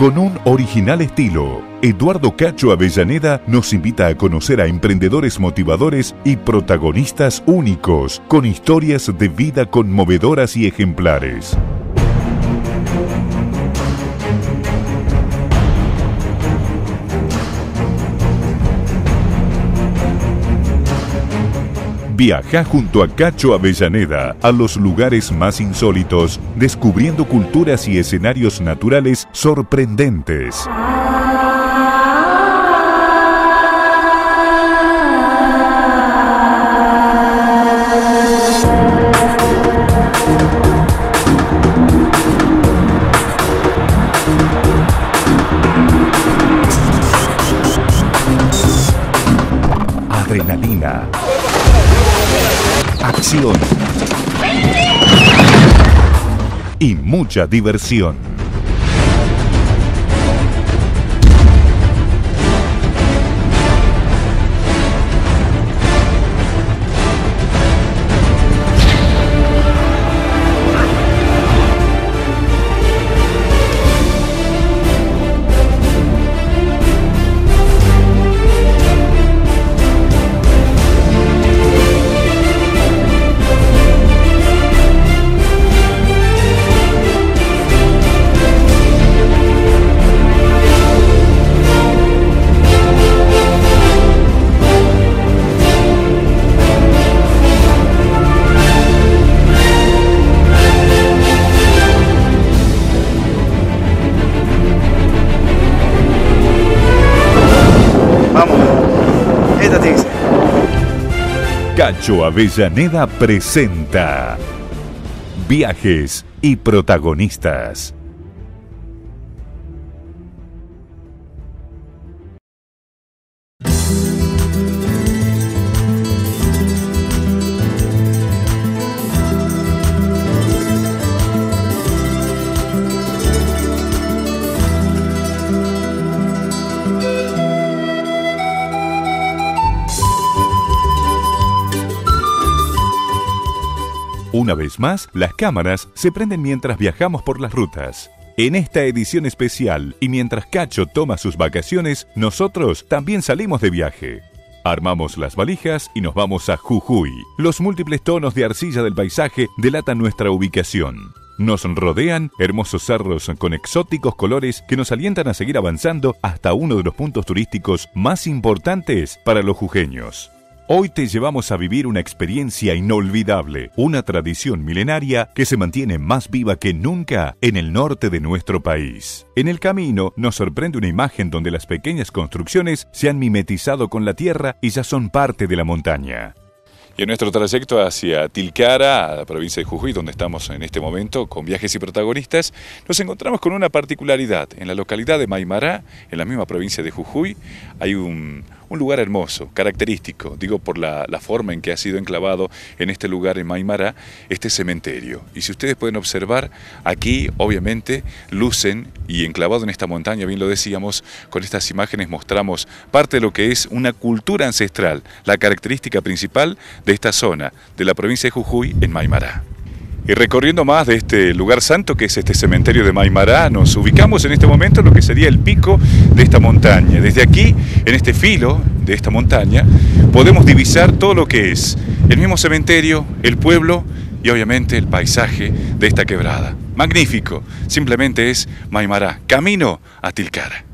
Con un original estilo, Eduardo Cacho Avellaneda nos invita a conocer a emprendedores motivadores y protagonistas únicos, con historias de vida conmovedoras y ejemplares. Viaja junto a Cacho Avellaneda a los lugares más insólitos, descubriendo culturas y escenarios naturales sorprendentes. Adrenalina, acción y mucha diversión. Cacho Avellaneda presenta Viajes y protagonistas. Una vez más, las cámaras se prenden mientras viajamos por las rutas. En esta edición especial, y mientras Cacho toma sus vacaciones, nosotros también salimos de viaje. Armamos las valijas y nos vamos a Jujuy. Los múltiples tonos de arcilla del paisaje delatan nuestra ubicación. Nos rodean hermosos cerros con exóticos colores que nos alientan a seguir avanzando hasta uno de los puntos turísticos más importantes para los jujeños. Hoy te llevamos a vivir una experiencia inolvidable, una tradición milenaria que se mantiene más viva que nunca en el norte de nuestro país. En el camino nos sorprende una imagen donde las pequeñas construcciones se han mimetizado con la tierra y ya son parte de la montaña. Y en nuestro trayecto hacia Tilcara, a la provincia de Jujuy, donde estamos en este momento con Viajes y Protagonistas, nos encontramos con una particularidad. En la localidad de Maimará, en la misma provincia de Jujuy, hay un lugar hermoso, característico, digo por la forma en que ha sido enclavado en este lugar en Maimará, este cementerio. Y si ustedes pueden observar, aquí obviamente lucen y enclavado en esta montaña, bien lo decíamos, con estas imágenes mostramos parte de lo que es una cultura ancestral, la característica principal de esta zona, de la provincia de Jujuy en Maimará. Y recorriendo más de este lugar santo que es este cementerio de Maimará, nos ubicamos en este momento en lo que sería el pico de esta montaña. Desde aquí, en este filo de esta montaña, podemos divisar todo lo que es el mismo cementerio, el pueblo y obviamente el paisaje de esta quebrada. Magnífico, simplemente es Maimará, camino a Tilcara.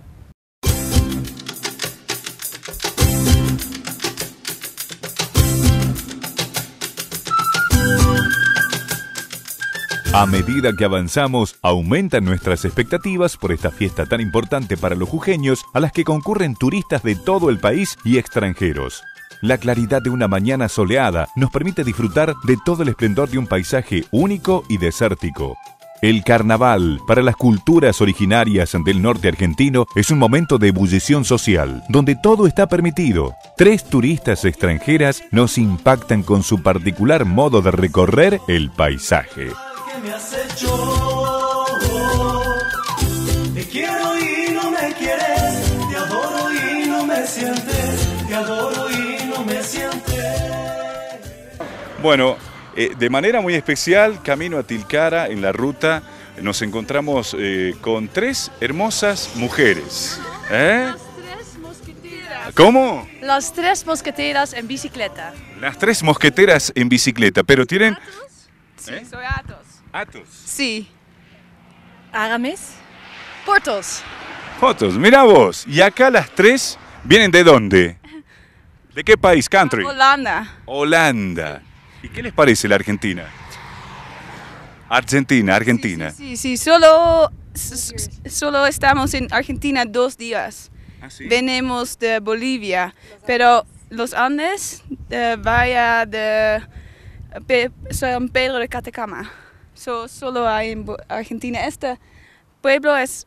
A medida que avanzamos, aumentan nuestras expectativas por esta fiesta tan importante para los jujeños, a las que concurren turistas de todo el país y extranjeros. La claridad de una mañana soleada nos permite disfrutar de todo el esplendor de un paisaje único y desértico. El carnaval, para las culturas originarias del norte argentino, es un momento de ebullición social, donde todo está permitido. 3 turistas extranjeras nos impactan con su particular modo de recorrer el paisaje. Me has hecho, te quiero y no me quieres, te adoro y no me sientes, te adoro y no me sientes. Bueno, De manera muy especial, camino a Tilcara, en la ruta, nos encontramos con 3 hermosas mujeres. Las 3 mosqueteras. ¿Cómo? Las 3 mosqueteras en bicicleta. Las 3 mosqueteras en bicicleta, pero tienen... ¿Atos? Sí, soy Atos. Atos. Sí. Aramis. Portos. Fotos, mira vos. Y acá las 3 vienen ¿de dónde? ¿De qué país? Country. Holanda. Holanda. ¿Y qué les parece la Argentina? Argentina. Sí. Solo estamos en Argentina 2 días. ¿Ah, sí? Venimos de Bolivia, pero los Andes vaya de San Pedro de Catacama. Solo hay en Argentina. Este pueblo es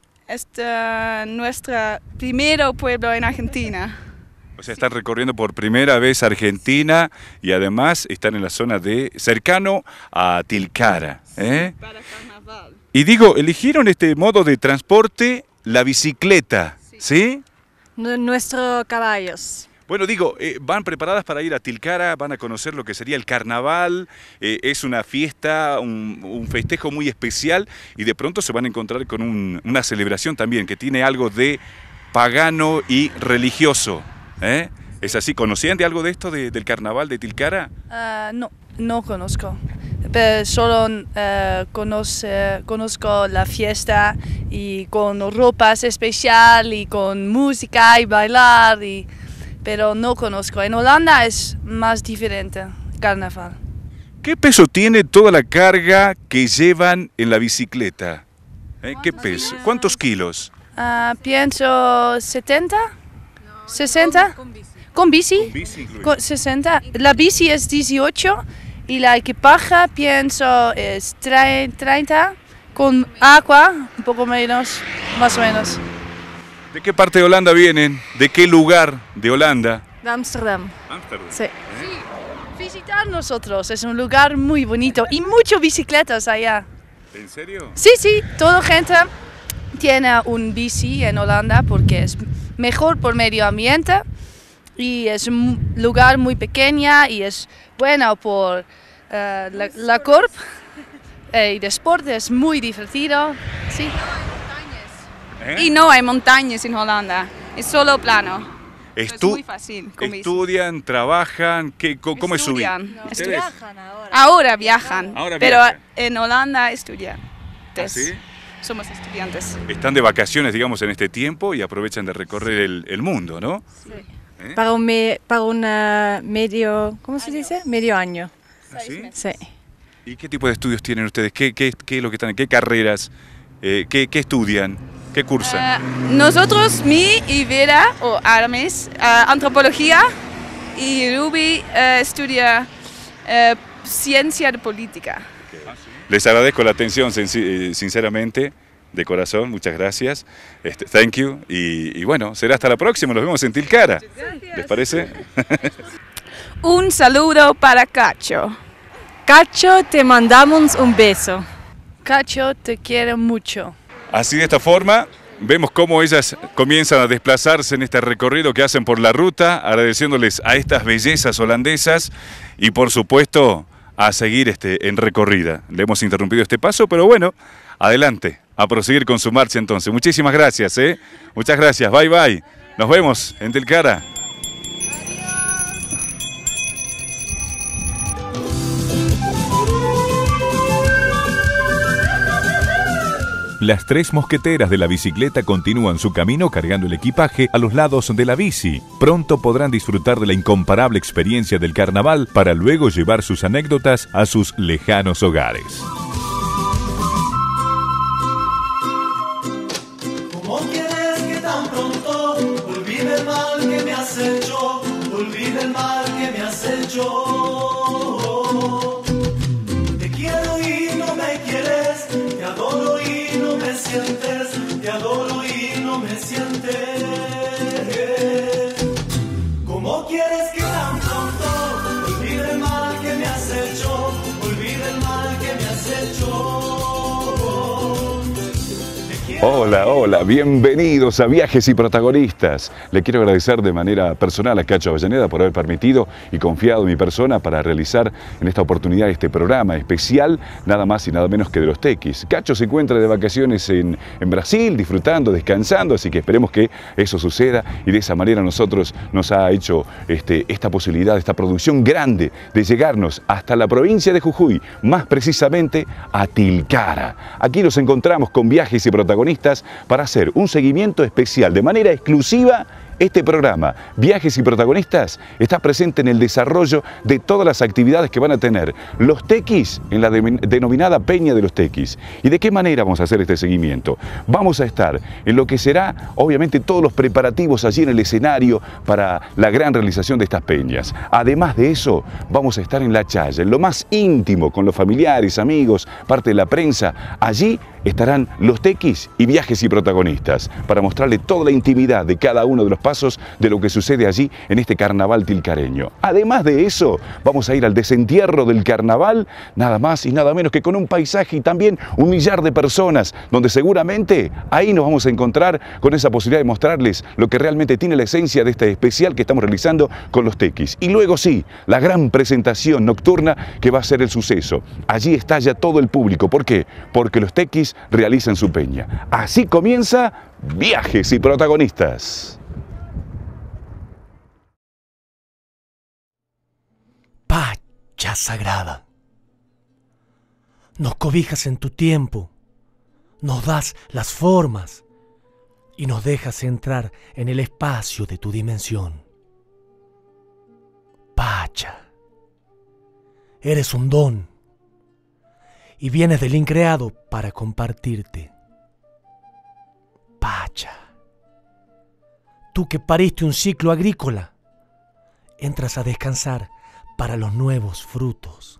nuestro primer pueblo en Argentina. O sea, están recorriendo por primera vez Argentina y además están en la zona cercano a Tilcara. Para carnaval. Y digo, eligieron este modo de transporte, la bicicleta, ¿sí? Nuestros caballos. Bueno, digo, van preparadas para ir a Tilcara, van a conocer lo que sería el carnaval, es una fiesta, un festejo muy especial y de pronto se van a encontrar con una celebración también que tiene algo de pagano y religioso. ¿Es así? ¿Conocían de algo de esto, del carnaval de Tilcara? No conozco. Pero solo conozco la fiesta y con ropas especiales y con música y bailar, pero no conozco. En Holanda es más diferente, carnaval. ¿Qué peso tiene toda la carga que llevan en la bicicleta? ¿Qué peso? ¿Cuántos kilos? Pienso 70, 60. Con bici. Con bici incluido. 60. La bici es 18 y la equipaje pienso es 30 con agua, un poco menos, más o menos. ¿De qué parte de Holanda vienen? ¿De qué lugar de Holanda? De Amsterdam. Ámsterdam. Sí. Visitar nosotros, es un lugar muy bonito y muchas bicicletas allá. ¿En serio? Sí, toda gente tiene un bici en Holanda porque es mejor por medio ambiente y es un lugar muy pequeño y es bueno por la cuerpo y deporte, es muy divertido. Sí. Y no hay montañas en Holanda, es solo plano. Es muy fácil. ¿Estudian, trabajan? ¿Cómo es su vida? Estudian. Ahora viajan, Ahora pero viajan. en Holanda estudian. ¿Ah, sí? Somos estudiantes. Están de vacaciones, digamos, en este tiempo y aprovechan de recorrer el mundo, ¿no? Sí. Para un medio, ¿cómo se dice? Medio año. ¿Ah, sí? Sí. ¿Y qué tipo de estudios tienen ustedes? ¿Qué es lo que están? ¿Qué carreras? ¿Qué estudian? ¿Qué cursan? Nosotros, y Vera, o Aramis, antropología, y Ruby estudia ciencia de política. Les agradezco la atención, sinceramente, de corazón, muchas gracias. Thank you. Y bueno, será hasta la próxima, nos vemos en Tilcara. ¿Les parece? Un saludo para Cacho. Cacho, te mandamos un beso. Cacho, te quiero mucho. Así de esta forma, vemos cómo ellas comienzan a desplazarse en este recorrido que hacen por la ruta, agradeciéndoles a estas bellezas holandesas y por supuesto a seguir en recorrida. Le hemos interrumpido este paso, pero bueno, adelante, a proseguir con su marcha entonces. Muchísimas gracias, Muchas gracias, bye bye. Nos vemos en Tilcara. Las 3 mosqueteras de la bicicleta continúan su camino cargando el equipaje a los lados de la bici. Pronto podrán disfrutar de la incomparable experiencia del carnaval para luego llevar sus anécdotas a sus lejanos hogares. ¿Cómo quieres que tan pronto olvide el mal que me has hecho? Olvide el mal que me has hecho. Te quiero y no me quieres, te adoro y no me sientes, te adoro y no me sientes. ¿Cómo quieres que tan pronto olvide el mal que me has hecho? Olvide el mal que me has hecho. Te quiero Hola, hola, bienvenidos a Viajes y Protagonistas. Le quiero agradecer de manera personal a Cacho Avellaneda por haber permitido y confiado en mi persona para realizar en esta oportunidad este programa especial, nada más y nada menos que de los tequis. Cacho se encuentra de vacaciones en Brasil, disfrutando, descansando, así que esperemos que eso suceda y de esa manera nosotros nos ha hecho esta posibilidad, esta producción grande de llegarnos hasta la provincia de Jujuy, más precisamente a Tilcara. Aquí nos encontramos con Viajes y Protagonistas para hacer un seguimiento especial de manera exclusiva. Este programa, Viajes y Protagonistas, está presente en el desarrollo de todas las actividades que van a tener los tequis en la denominada Peña de los Tequis. ¿Y de qué manera vamos a hacer este seguimiento? Vamos a estar en lo que será, obviamente, todos los preparativos allí en el escenario para la gran realización de estas peñas. Además de eso, vamos a estar en la chaya, en lo más íntimo, con los familiares, amigos, parte de la prensa. Allí estarán los tequis y Viajes y Protagonistas para mostrarle toda la intimidad de cada uno de los pasos de lo que sucede allí en este carnaval tilcareño. Además de eso, vamos a ir al desentierro del carnaval, nada más y nada menos que con un paisaje y también 1 millar de personas, donde seguramente ahí nos vamos a encontrar con esa posibilidad de mostrarles lo que realmente tiene la esencia de este especial que estamos realizando con los tequis. Y luego sí, la gran presentación nocturna que va a ser el suceso. Allí está ya todo el público. ¿Por qué? Porque los tequis realizan su peña. Así comienza Viajes y Protagonistas. Pacha sagrada, nos cobijas en tu tiempo, nos das las formas y nos dejas entrar en el espacio de tu dimensión. Pacha, eres un don y vienes del increado para compartirte. Pacha, tú que pariste un ciclo agrícola, entras a descansar para los nuevos frutos.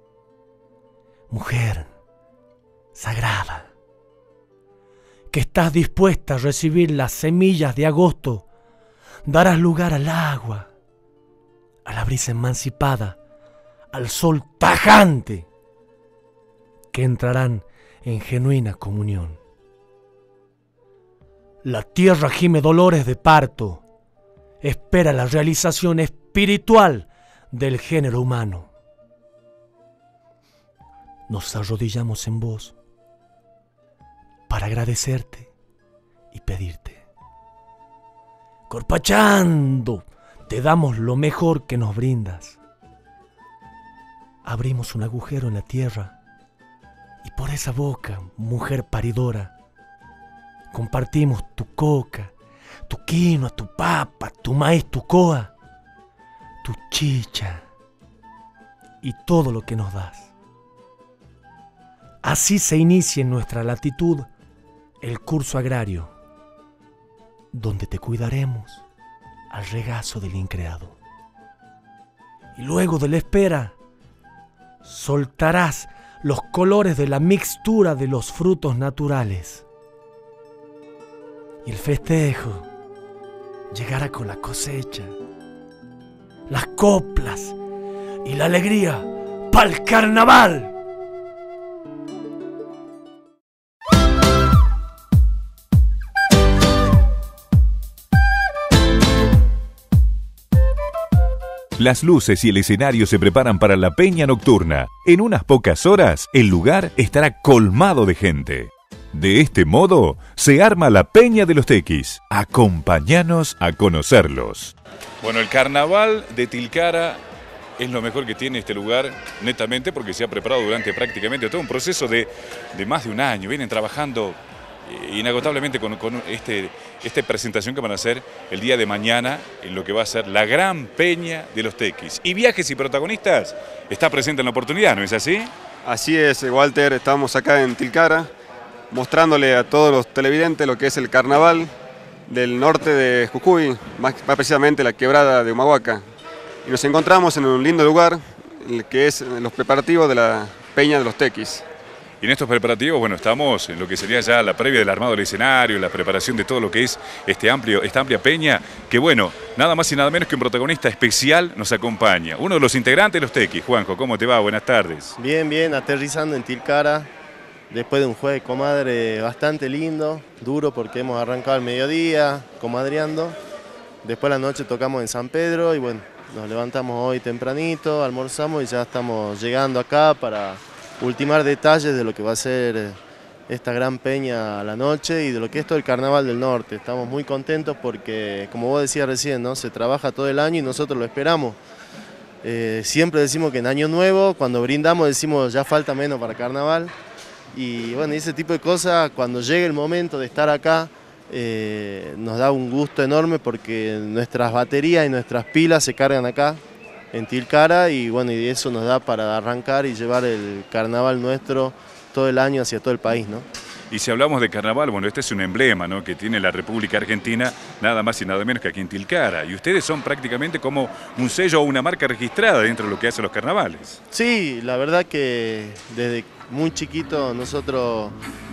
Mujer sagrada, que estás dispuesta a recibir las semillas de agosto, darás lugar al agua, a la brisa emancipada, al sol tajante, que entrarán en genuina comunión. La tierra gime dolores de parto, espera la realización espiritual del género humano. Nos arrodillamos en vos para agradecerte y pedirte. Corpachando, te damos lo mejor que nos brindas. Abrimos un agujero en la tierra y por esa boca, mujer paridora, compartimos tu coca, tu quinoa, tu papa, tu maíz, tu coa, tu chicha y todo lo que nos das. Así se inicia en nuestra latitud el curso agrario, donde te cuidaremos al regazo del increado. Y luego de la espera, soltarás los colores de la mixtura de los frutos naturales. Y el festejo llegará con la cosecha, las coplas y la alegría pa'l carnaval. Las luces y el escenario se preparan para la peña nocturna. En unas pocas horas, el lugar estará colmado de gente. De este modo, se arma la Peña de los Tequis. Acompáñanos a conocerlos. Bueno, el carnaval de Tilcara es lo mejor que tiene este lugar, netamente porque se ha preparado durante prácticamente todo un proceso de más de un año. Vienen trabajando inagotablemente con esta presentación que van a hacer el día de mañana en lo que va a ser la gran Peña de los Tequis. Y Viajes y Protagonistas está presente en la oportunidad, ¿no es así? Así es, Walter, estamos acá en Tilcara mostrándole a todos los televidentes lo que es el carnaval del norte de Jujuy, más precisamente la quebrada de Humahuaca. Y nos encontramos en un lindo lugar, que es los preparativos de la Peña de los Tequis. Y en estos preparativos, bueno, estamos en lo que sería ya la previa del armado del escenario, la preparación de todo lo que es esta amplia peña, que bueno, nada más y nada menos que un protagonista especial nos acompaña. Uno de los integrantes de los Tequis. Juanjo, ¿cómo te va? Buenas tardes. Bien, aterrizando en Tilcara, después de un jueves de comadre bastante lindo, duro porque hemos arrancado al mediodía, comadreando. Después a la noche tocamos en San Pedro y bueno, nos levantamos hoy tempranito, almorzamos y ya estamos llegando acá para ultimar detalles de lo que va a ser esta gran peña a la noche y de lo que es todo el Carnaval del Norte. Estamos muy contentos porque, como vos decías recién, ¿no? Se trabaja todo el año y nosotros lo esperamos. Siempre decimos que en Año Nuevo, cuando brindamos, decimos ya falta menos para Carnaval. Y bueno, ese tipo de cosas, cuando llegue el momento de estar acá, nos da un gusto enorme porque nuestras baterías y nuestras pilas se cargan acá, en Tilcara, y bueno, y eso nos da para arrancar y llevar el carnaval nuestro todo el año hacia todo el país, ¿no? Y si hablamos de carnaval, bueno, este es un emblema, ¿no?, que tiene la República Argentina, nada más y nada menos que aquí en Tilcara. Y ustedes son prácticamente como un sello o una marca registrada dentro de lo que hacen los carnavales. Sí, la verdad que desde muy chiquito nosotros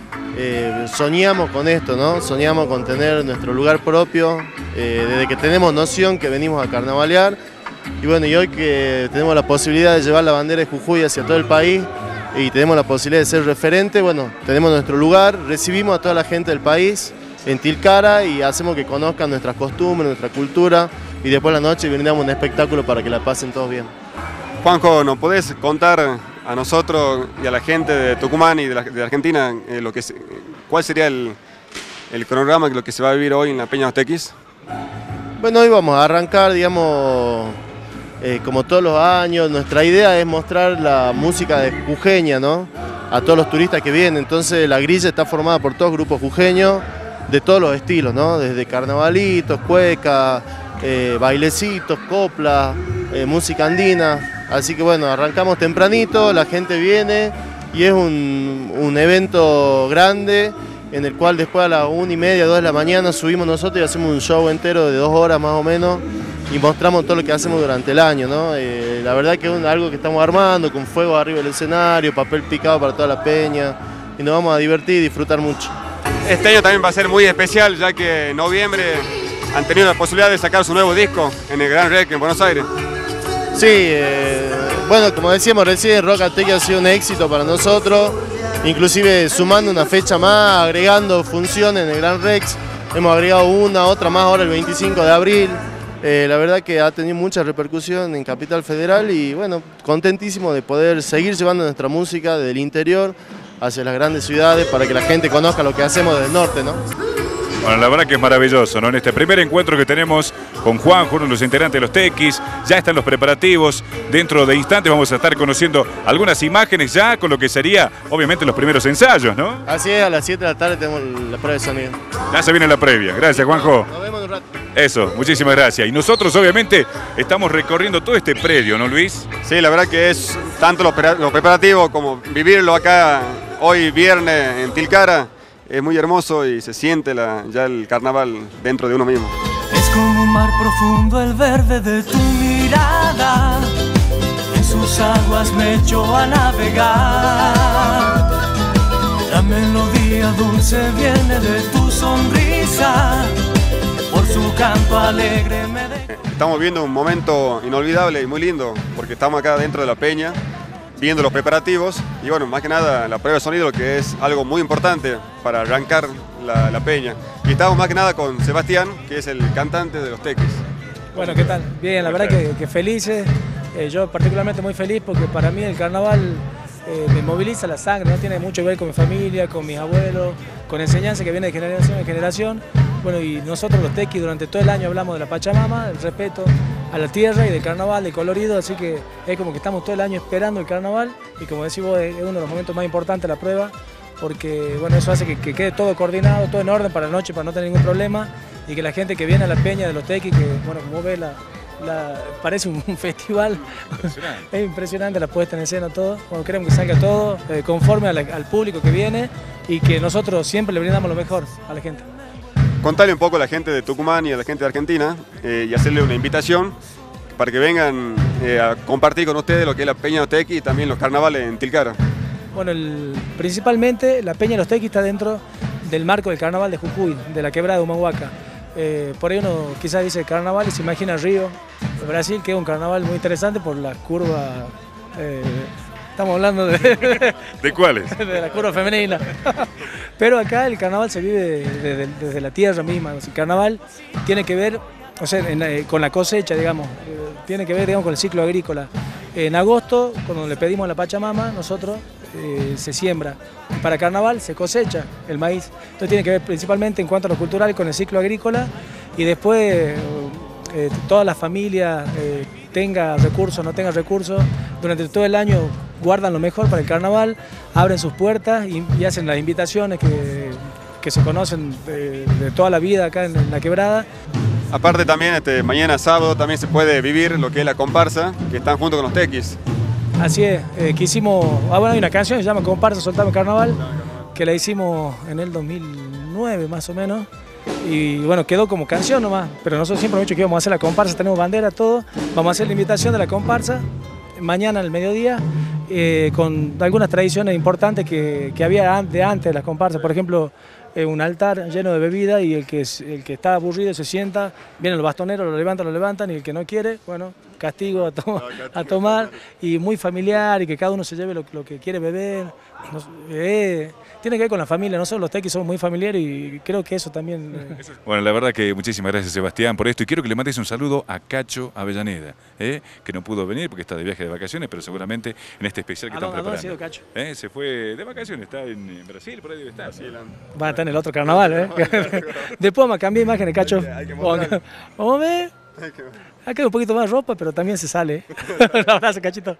soñamos con esto, ¿no? Soñamos con tener nuestro lugar propio, desde que tenemos noción que venimos a carnavalear. Y bueno, y hoy que tenemos la posibilidad de llevar la bandera de Jujuy hacia todo el país, y tenemos la posibilidad de ser referente, bueno, tenemos nuestro lugar, recibimos a toda la gente del país en Tilcara y hacemos que conozcan nuestras costumbres, nuestra cultura, y después de la noche brindamos un espectáculo para que la pasen todos bien. Juanjo, ¿nos podés contar a nosotros y a la gente de Tucumán y de la Argentina cuál sería el cronograma, lo que se va a vivir hoy en la Peña Los Tequis? Bueno, hoy vamos a arrancar, digamos, como todos los años. Nuestra idea es mostrar la música de jujeña, ¿no?, a todos los turistas que vienen. Entonces la grilla está formada por todos grupos jujeños de todos los estilos, ¿no?, desde carnavalitos, cueca, bailecitos, copla, música andina. Así que bueno, arrancamos tempranito, la gente viene y es un evento grande en el cual después a las 1:30, 2 de la mañana subimos nosotros y hacemos un show entero de 2 horas más o menos y mostramos todo lo que hacemos durante el año, ¿no? La verdad que es algo que estamos armando con fuego arriba del escenario, papel picado para toda la peña y nos vamos a divertir y disfrutar mucho. Este año también va a ser muy especial, ya que en noviembre han tenido la posibilidad de sacar su nuevo disco en el Gran Rex en Buenos Aires. Sí, bueno, como decíamos recién, Rock at Tequis ha sido un éxito para nosotros, inclusive sumando una fecha más, agregando funciones en el Gran Rex, hemos agregado otra más ahora el 25 de abril, la verdad que ha tenido mucha repercusión en Capital Federal y bueno, contentísimo de poder seguir llevando nuestra música del interior hacia las grandes ciudades para que la gente conozca lo que hacemos desde el norte, ¿no? Bueno, la verdad que es maravilloso, ¿no? En este primer encuentro que tenemos con Juanjo, uno de los integrantes de los Tequis, ya están los preparativos. Dentro de instantes vamos a estar conociendo algunas imágenes ya con lo que sería, obviamente, los primeros ensayos, ¿no? Así es, a las 7 de la tarde tenemos la prueba de sonido. Ya se viene la previa. Gracias, Juanjo. Nos vemos en un rato. Eso, muchísimas gracias. Y nosotros, obviamente, estamos recorriendo todo este predio, ¿no, Luis? Sí, la verdad que es tanto lo preparativo como vivirlo acá hoy viernes en Tilcara. Es muy hermoso y se siente ya el carnaval dentro de uno mismo. Es como un mar profundo el verde de tu mirada, en sus aguas me echo a navegar. La melodía dulce viene de tu sonrisa, por su canto alegre me deja. Estamos viendo un momento inolvidable y muy lindo, porque estamos acá dentro de la peña, viendo los preparativos y bueno, más que nada la prueba de sonido, que es algo muy importante para arrancar la peña. Y estamos más que nada con Sebastián, que es el cantante de los Tequis. Bueno, ¿qué tal? Bien, la verdad que felices. Yo particularmente muy feliz porque para mí el carnaval me moviliza la sangre, no tiene mucho que ver con mi familia, con mis abuelos, con enseñanza que viene de generación en generación. Bueno, y nosotros los Tequis durante todo el año hablamos de la Pachamama, el respeto a la tierra y del carnaval, del colorido, así que es como que estamos todo el año esperando el carnaval y como decís vos, es uno de los momentos más importantes de la prueba, porque bueno, eso hace que quede todo coordinado, todo en orden para la noche, para no tener ningún problema y que la gente que viene a la peña de los Tequis, que bueno, como ves, parece un festival, es impresionante la puesta en escena, todo. Bueno, queremos que salga todo conforme al público que viene y que nosotros siempre le brindamos lo mejor a la gente. Contarle un poco a la gente de Tucumán y a la gente de Argentina y hacerle una invitación para que vengan a compartir con ustedes lo que es la Peña de los Tequis y también los carnavales en Tilcara. Bueno, principalmente la Peña de los Tequis está dentro del marco del carnaval de Jujuy, de la quebrada de Humahuaca. Por ahí uno quizás dice carnaval y se imagina Río, Brasil, que es un carnaval muy interesante por la curva estamos hablando de... ¿De cuáles? De la curva femenina. Pero acá el carnaval se vive desde la tierra misma. El carnaval tiene que ver, o sea, con la cosecha, digamos, tiene que ver, digamos, con el ciclo agrícola. En agosto, cuando le pedimos a la Pachamama, nosotros se siembra. Y para carnaval se cosecha el maíz. Entonces tiene que ver principalmente en cuanto a lo cultural con el ciclo agrícola y después toda la familia tenga recursos, no tenga recursos, durante todo el año guardan lo mejor para el carnaval, abren sus puertas y hacen las invitaciones que se conocen de toda la vida acá en la quebrada. Aparte también mañana sábado también se puede vivir lo que es la comparsa, que están junto con los tequis. Así es, que hicimos, bueno, hay una canción que se llama Comparsa Soltame Carnaval, que la hicimos en el 2009 más o menos, y bueno, quedó como canción nomás, pero nosotros siempre hemos dicho que íbamos a hacer la comparsa, tenemos bandera, todo, vamos a hacer la invitación de la comparsa, mañana al mediodía, con algunas tradiciones importantes que había de antes de las comparsas, por ejemplo, un altar lleno de bebida y el que está aburrido se sienta, vienen los bastoneros, lo levantan y el que no quiere, bueno, castigo a tomar y muy familiar y que cada uno se lleve lo que quiere beber. Tiene que ver con la familia, nosotros los tequis somos muy familiares y creo que eso también... Bueno, la verdad que muchísimas gracias Sebastián por esto y quiero que le mandes un saludo a Cacho Avellaneda, que no pudo venir porque está de viaje de vacaciones, pero seguramente en este especial que están preparando. ¿A dónde ha sido Cacho? Se fue de vacaciones, está en Brasil, por ahí debe estar. Va a estar en el otro carnaval, Después me cambié imágenes, Cacho. Vamos a ver. Acá hay un poquito más de ropa, pero también se sale. Un abrazo, Cachito.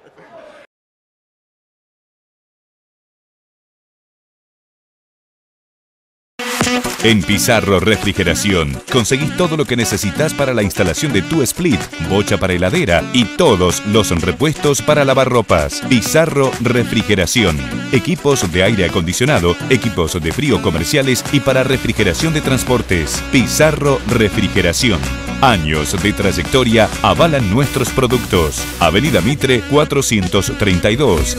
En Pizarro Refrigeración conseguís todo lo que necesitas para la instalación de tu split, bocha para heladera y todos los repuestos para lavarropas. Pizarro Refrigeración. Equipos de aire acondicionado, equipos de frío comerciales y para refrigeración de transportes. Pizarro Refrigeración. Años de trayectoria avalan nuestros productos. Avenida Mitre 432.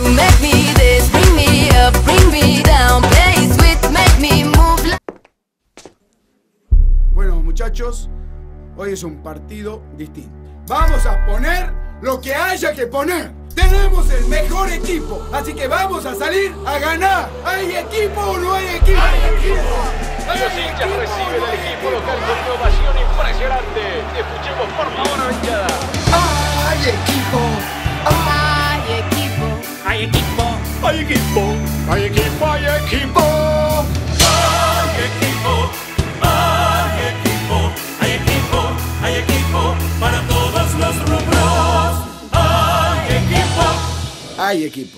Bueno, muchachos, hoy es un partido distinto. Vamos a poner lo que haya que poner. Tenemos el mejor equipo, así que vamos a salir a ganar. ¿Hay equipo o no hay equipo? ¡Hay equipo! Los hinchas reciben al equipo local con ovación impresionante. Escuchemos por favor a hinchada. ¡Hay equipo! ¡Hay equipo! ¡Hay equipo! ¡Hay equipo! ¡Hay equipo! ¡Hay equipo! Hay equipo para todos los rubros. Hay equipo. Hay equipo.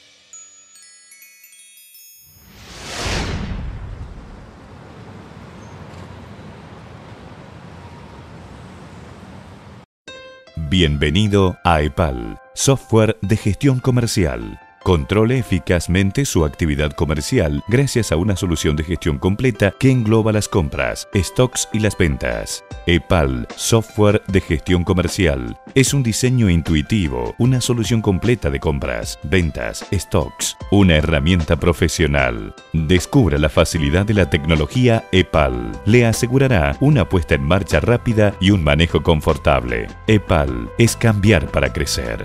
Bienvenido a EPAL, software de gestión comercial. Controle eficazmente su actividad comercial gracias a una solución de gestión completa que engloba las compras, stocks y las ventas. EPAL, software de gestión comercial. Es un diseño intuitivo, una solución completa de compras, ventas, stocks, una herramienta profesional. Descubra la facilidad de la tecnología EPAL. Le asegurará una puesta en marcha rápida y un manejo confortable. EPAL es cambiar para crecer.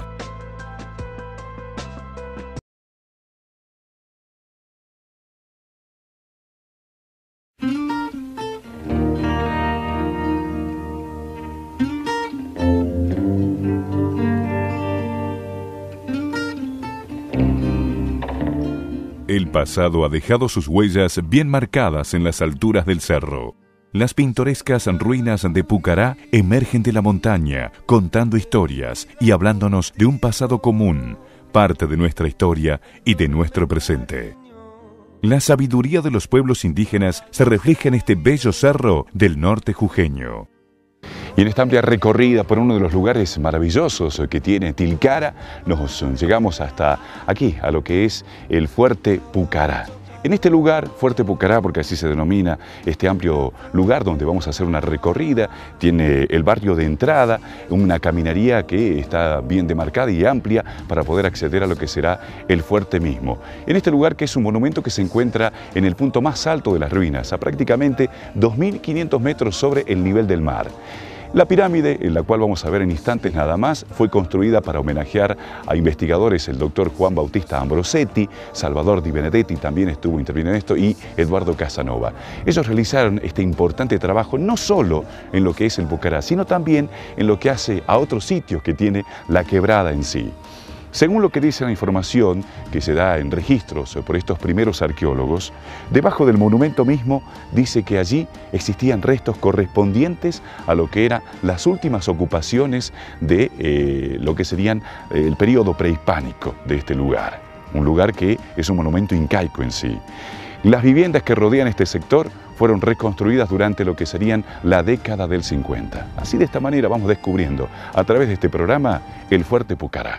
El pasado ha dejado sus huellas bien marcadas en las alturas del cerro. Las pintorescas ruinas de Pucará emergen de la montaña, contando historias y hablándonos de un pasado común, parte de nuestra historia y de nuestro presente. La sabiduría de los pueblos indígenas se refleja en este bello cerro del norte jujeño. Y en esta amplia recorrida por uno de los lugares maravillosos que tiene Tilcara, nos llegamos hasta aquí, a lo que es el Fuerte Pucará. En este lugar, Fuerte Pucará, porque así se denomina este amplio lugar donde vamos a hacer una recorrida, tiene el barrio de entrada, una caminaría que está bien demarcada y amplia para poder acceder a lo que será el fuerte mismo. En este lugar, que es un monumento que se encuentra en el punto más alto de las ruinas, a prácticamente 2.500 metros sobre el nivel del mar. La pirámide, en la cual vamos a ver en instantes nada más, fue construida para homenajear a investigadores, el doctor Juan Bautista Ambrosetti, Salvador Di Benedetti también estuvo interviniendo en esto, y Eduardo Casanova. Ellos realizaron este importante trabajo no solo en lo que es el Pucará, sino también en lo que hace a otros sitios que tiene la quebrada en sí. Según lo que dice la información que se da en registros por estos primeros arqueólogos, debajo del monumento mismo dice que allí existían restos correspondientes a lo que eran las últimas ocupaciones de lo que serían el periodo prehispánico de este lugar. Un lugar que es un monumento incaico en sí. Las viviendas que rodean este sector fueron reconstruidas durante lo que serían la década del 50. Así de esta manera vamos descubriendo a través de este programa el Fuerte Pucará.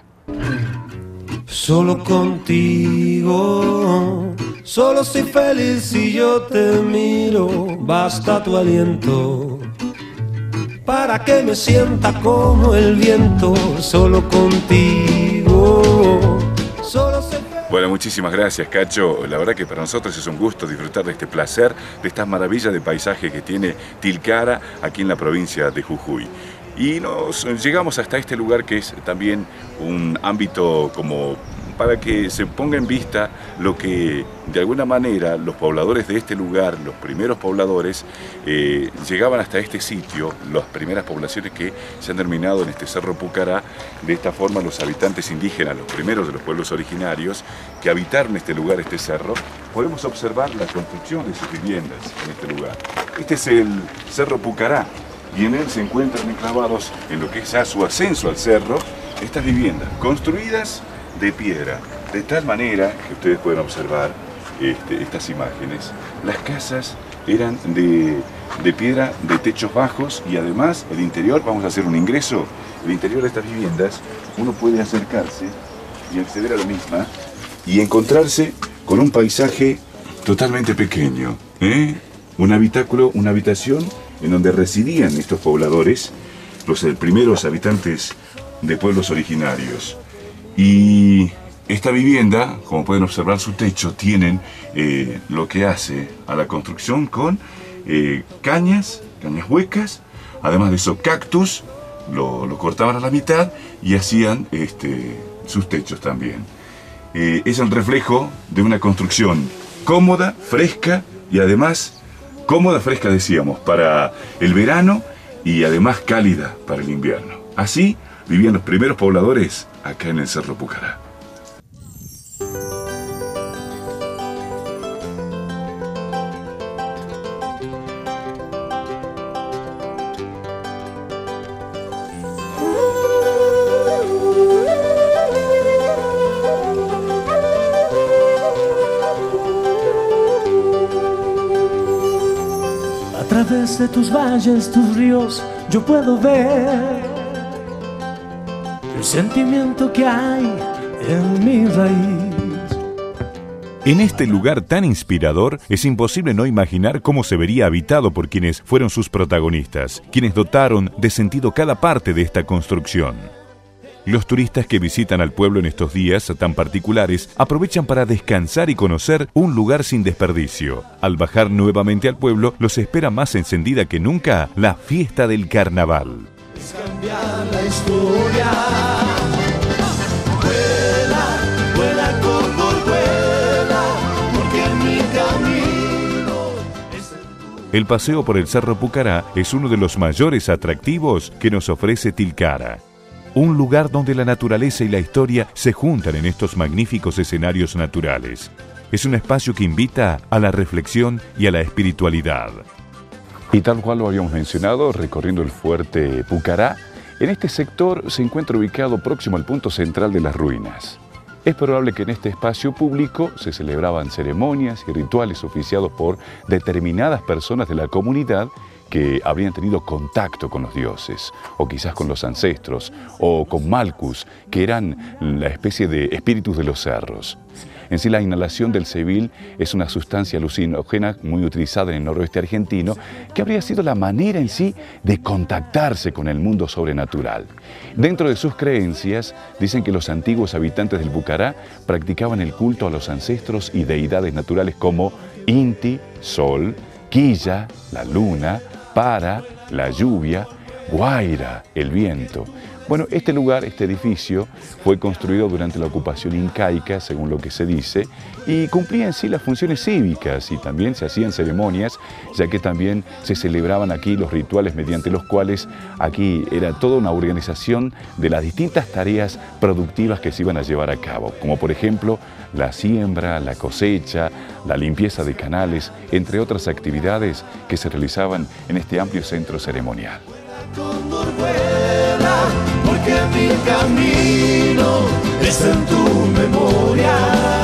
Solo contigo, solo soy feliz si yo te miro, basta tu aliento para que me sienta como el viento, solo contigo, solo soy feliz. Bueno, muchísimas gracias, Cacho. La verdad que para nosotros es un gusto disfrutar de este placer, de estas maravillas de paisaje que tiene Tilcara aquí en la provincia de Jujuy. Y nos llegamos hasta este lugar que es también un ámbito como para que se ponga en vista lo que de alguna manera los pobladores de este lugar, los primeros pobladores, llegaban hasta este sitio, las primeras poblaciones que se han terminado en este Cerro Pucará. De esta forma los habitantes indígenas, los primeros de los pueblos originarios que habitaron este lugar, este cerro, podemos observar la construcción de sus viviendas en este lugar. Este es el Cerro Pucará. Y en él se encuentran enclavados, en lo que es ya su ascenso al cerro, estas viviendas construidas de piedra, de tal manera que ustedes pueden observar estas imágenes. Las casas eran de piedra, de techos bajos, y además el interior, vamos a hacer un ingreso, el interior de estas viviendas, uno puede acercarse y acceder a la misma y encontrarse con un paisaje totalmente pequeño, un habitáculo, una habitación en donde residían estos pobladores, los primeros habitantes de pueblos originarios. Y esta vivienda, como pueden observar su techo, tienen lo que hace a la construcción con cañas huecas, además de eso cactus, lo cortaban a la mitad y hacían sus techos también. Es el reflejo de una construcción cómoda, fresca y además cómoda, fresca, decíamos, para el verano y además cálida para el invierno. Así vivían los primeros pobladores acá en el Cerro Pucará. A través de tus valles, tus ríos, yo puedo ver el sentimiento que hay en mi raíz. En este lugar tan inspirador, es imposible no imaginar cómo se vería habitado por quienes fueron sus protagonistas, quienes dotaron de sentido cada parte de esta construcción. Los turistas que visitan al pueblo en estos días tan particulares aprovechan para descansar y conocer un lugar sin desperdicio. Al bajar nuevamente al pueblo, los espera más encendida que nunca la fiesta del carnaval. Es cambiar la historia. Vuela, vuela como vuela, porque mi camino es El paseo por el Cerro Pucará es uno de los mayores atractivos que nos ofrece Tilcara. Un lugar donde la naturaleza y la historia se juntan en estos magníficos escenarios naturales. Es un espacio que invita a la reflexión y a la espiritualidad. Y tal cual lo habíamos mencionado, recorriendo el Fuerte Pucará, en este sector se encuentra ubicado próximo al punto central de las ruinas. Es probable que en este espacio público se celebraban ceremonias y rituales oficiados por determinadas personas de la comunidad que habrían tenido contacto con los dioses, o quizás con los ancestros, o con Malkus, que eran la especie de espíritus de los cerros. En sí, la inhalación del sebil es una sustancia alucinógena muy utilizada en el noroeste argentino, que habría sido la manera en sí de contactarse con el mundo sobrenatural. Dentro de sus creencias, dicen que los antiguos habitantes del Pucará practicaban el culto a los ancestros y deidades naturales como Inti, Sol, Quilla, la luna, Para, la lluvia, Guaira, el viento. Bueno, este lugar, este edificio, fue construido durante la ocupación incaica, según lo que se dice, y cumplía en sí las funciones cívicas y también se hacían ceremonias, ya que también se celebraban aquí los rituales mediante los cuales aquí era toda una organización de las distintas tareas productivas que se iban a llevar a cabo, como por ejemplo la siembra, la cosecha, la limpieza de canales, entre otras actividades que se realizaban en este amplio centro ceremonial. Porque mi camino es en tu memoria.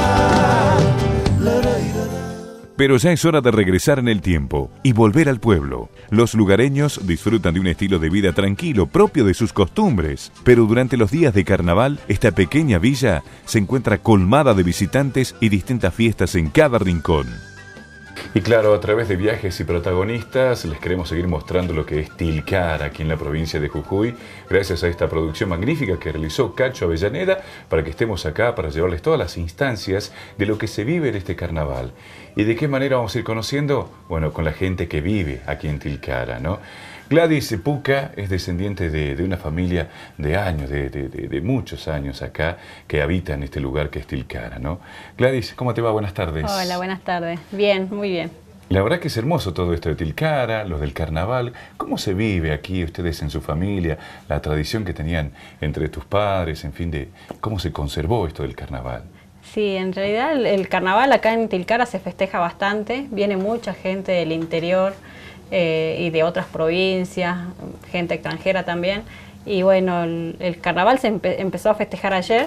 Pero ya es hora de regresar en el tiempo y volver al pueblo. Los lugareños disfrutan de un estilo de vida tranquilo, propio de sus costumbres. Pero durante los días de carnaval, esta pequeña villa se encuentra colmada de visitantes y distintas fiestas en cada rincón. Y claro, a través de viajes y protagonistas les queremos seguir mostrando lo que es Tilcara aquí en la provincia de Jujuy, gracias a esta producción magnífica que realizó Cacho Avellaneda para que estemos acá para llevarles todas las instancias de lo que se vive en este carnaval. ¿Y de qué manera vamos a ir conociendo? Bueno, con la gente que vive aquí en Tilcara, ¿no? Gladys Puca es descendiente de una familia de años, de muchos años acá, que habita en este lugar que es Tilcara, ¿no? Gladys, ¿cómo te va? Buenas tardes. Hola, buenas tardes. Bien, muy bien. La verdad que es hermoso todo esto de Tilcara, los del carnaval. ¿Cómo se vive aquí ustedes en su familia? La tradición que tenían entre tus padres, en fin, de cómo se conservó esto del carnaval. Sí, en realidad el carnaval acá en Tilcara se festeja bastante. Viene mucha gente del interior y de otras provincias, gente extranjera también. Y bueno, el carnaval se empezó a festejar ayer.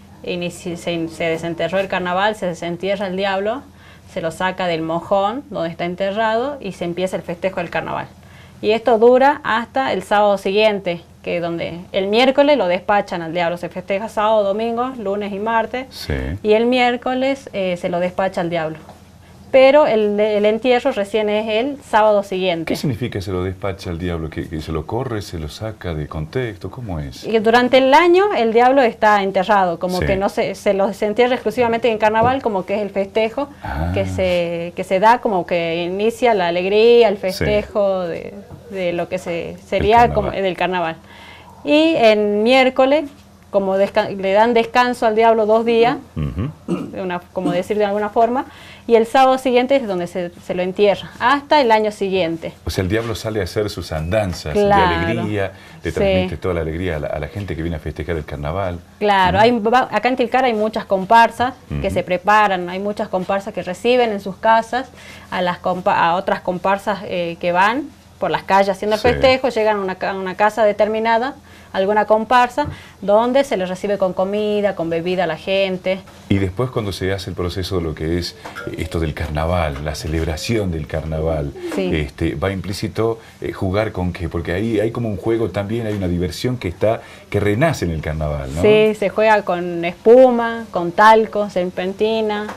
Se desenterró el carnaval, se desentierra el diablo, se lo saca del mojón donde está enterrado y se empieza el festejo del carnaval. Y esto dura hasta el sábado siguiente, que donde el miércoles lo despachan al diablo. Se festeja sábado, domingo, lunes y martes. Sí. Y el miércoles se lo despacha al diablo. Pero el entierro recién es el sábado siguiente. ¿Qué significa se lo despacha al diablo? ¿Que se lo corre, se lo saca de contexto? ¿Cómo es? Y durante el año el diablo está enterrado, como Sí. que no se lo entierra exclusivamente en carnaval, como que es el festejo que se da, como que inicia la alegría, el festejo de lo que sería como del carnaval. Y en miércoles, como le dan descanso al diablo 2 días, como decir de alguna forma, y el sábado siguiente es donde se lo entierra, hasta el año siguiente. O sea, el diablo sale a hacer sus andanzas de Claro. alegría, le transmite toda la alegría a la gente que viene a festejar el carnaval. Claro, acá en Tilcara hay muchas comparsas que se preparan, hay muchas comparsas que reciben en sus casas a otras comparsas que van por las calles haciendo el festejo, llegan a una casa determinada, alguna comparsa, donde se les recibe con comida, con bebida a la gente. Y después cuando se hace el proceso de lo que es esto del carnaval, la celebración del carnaval, va implícito jugar con qué, porque ahí hay como un juego también, hay una diversión que renace en el carnaval, ¿no? Sí, se juega con espuma, con talco, serpentina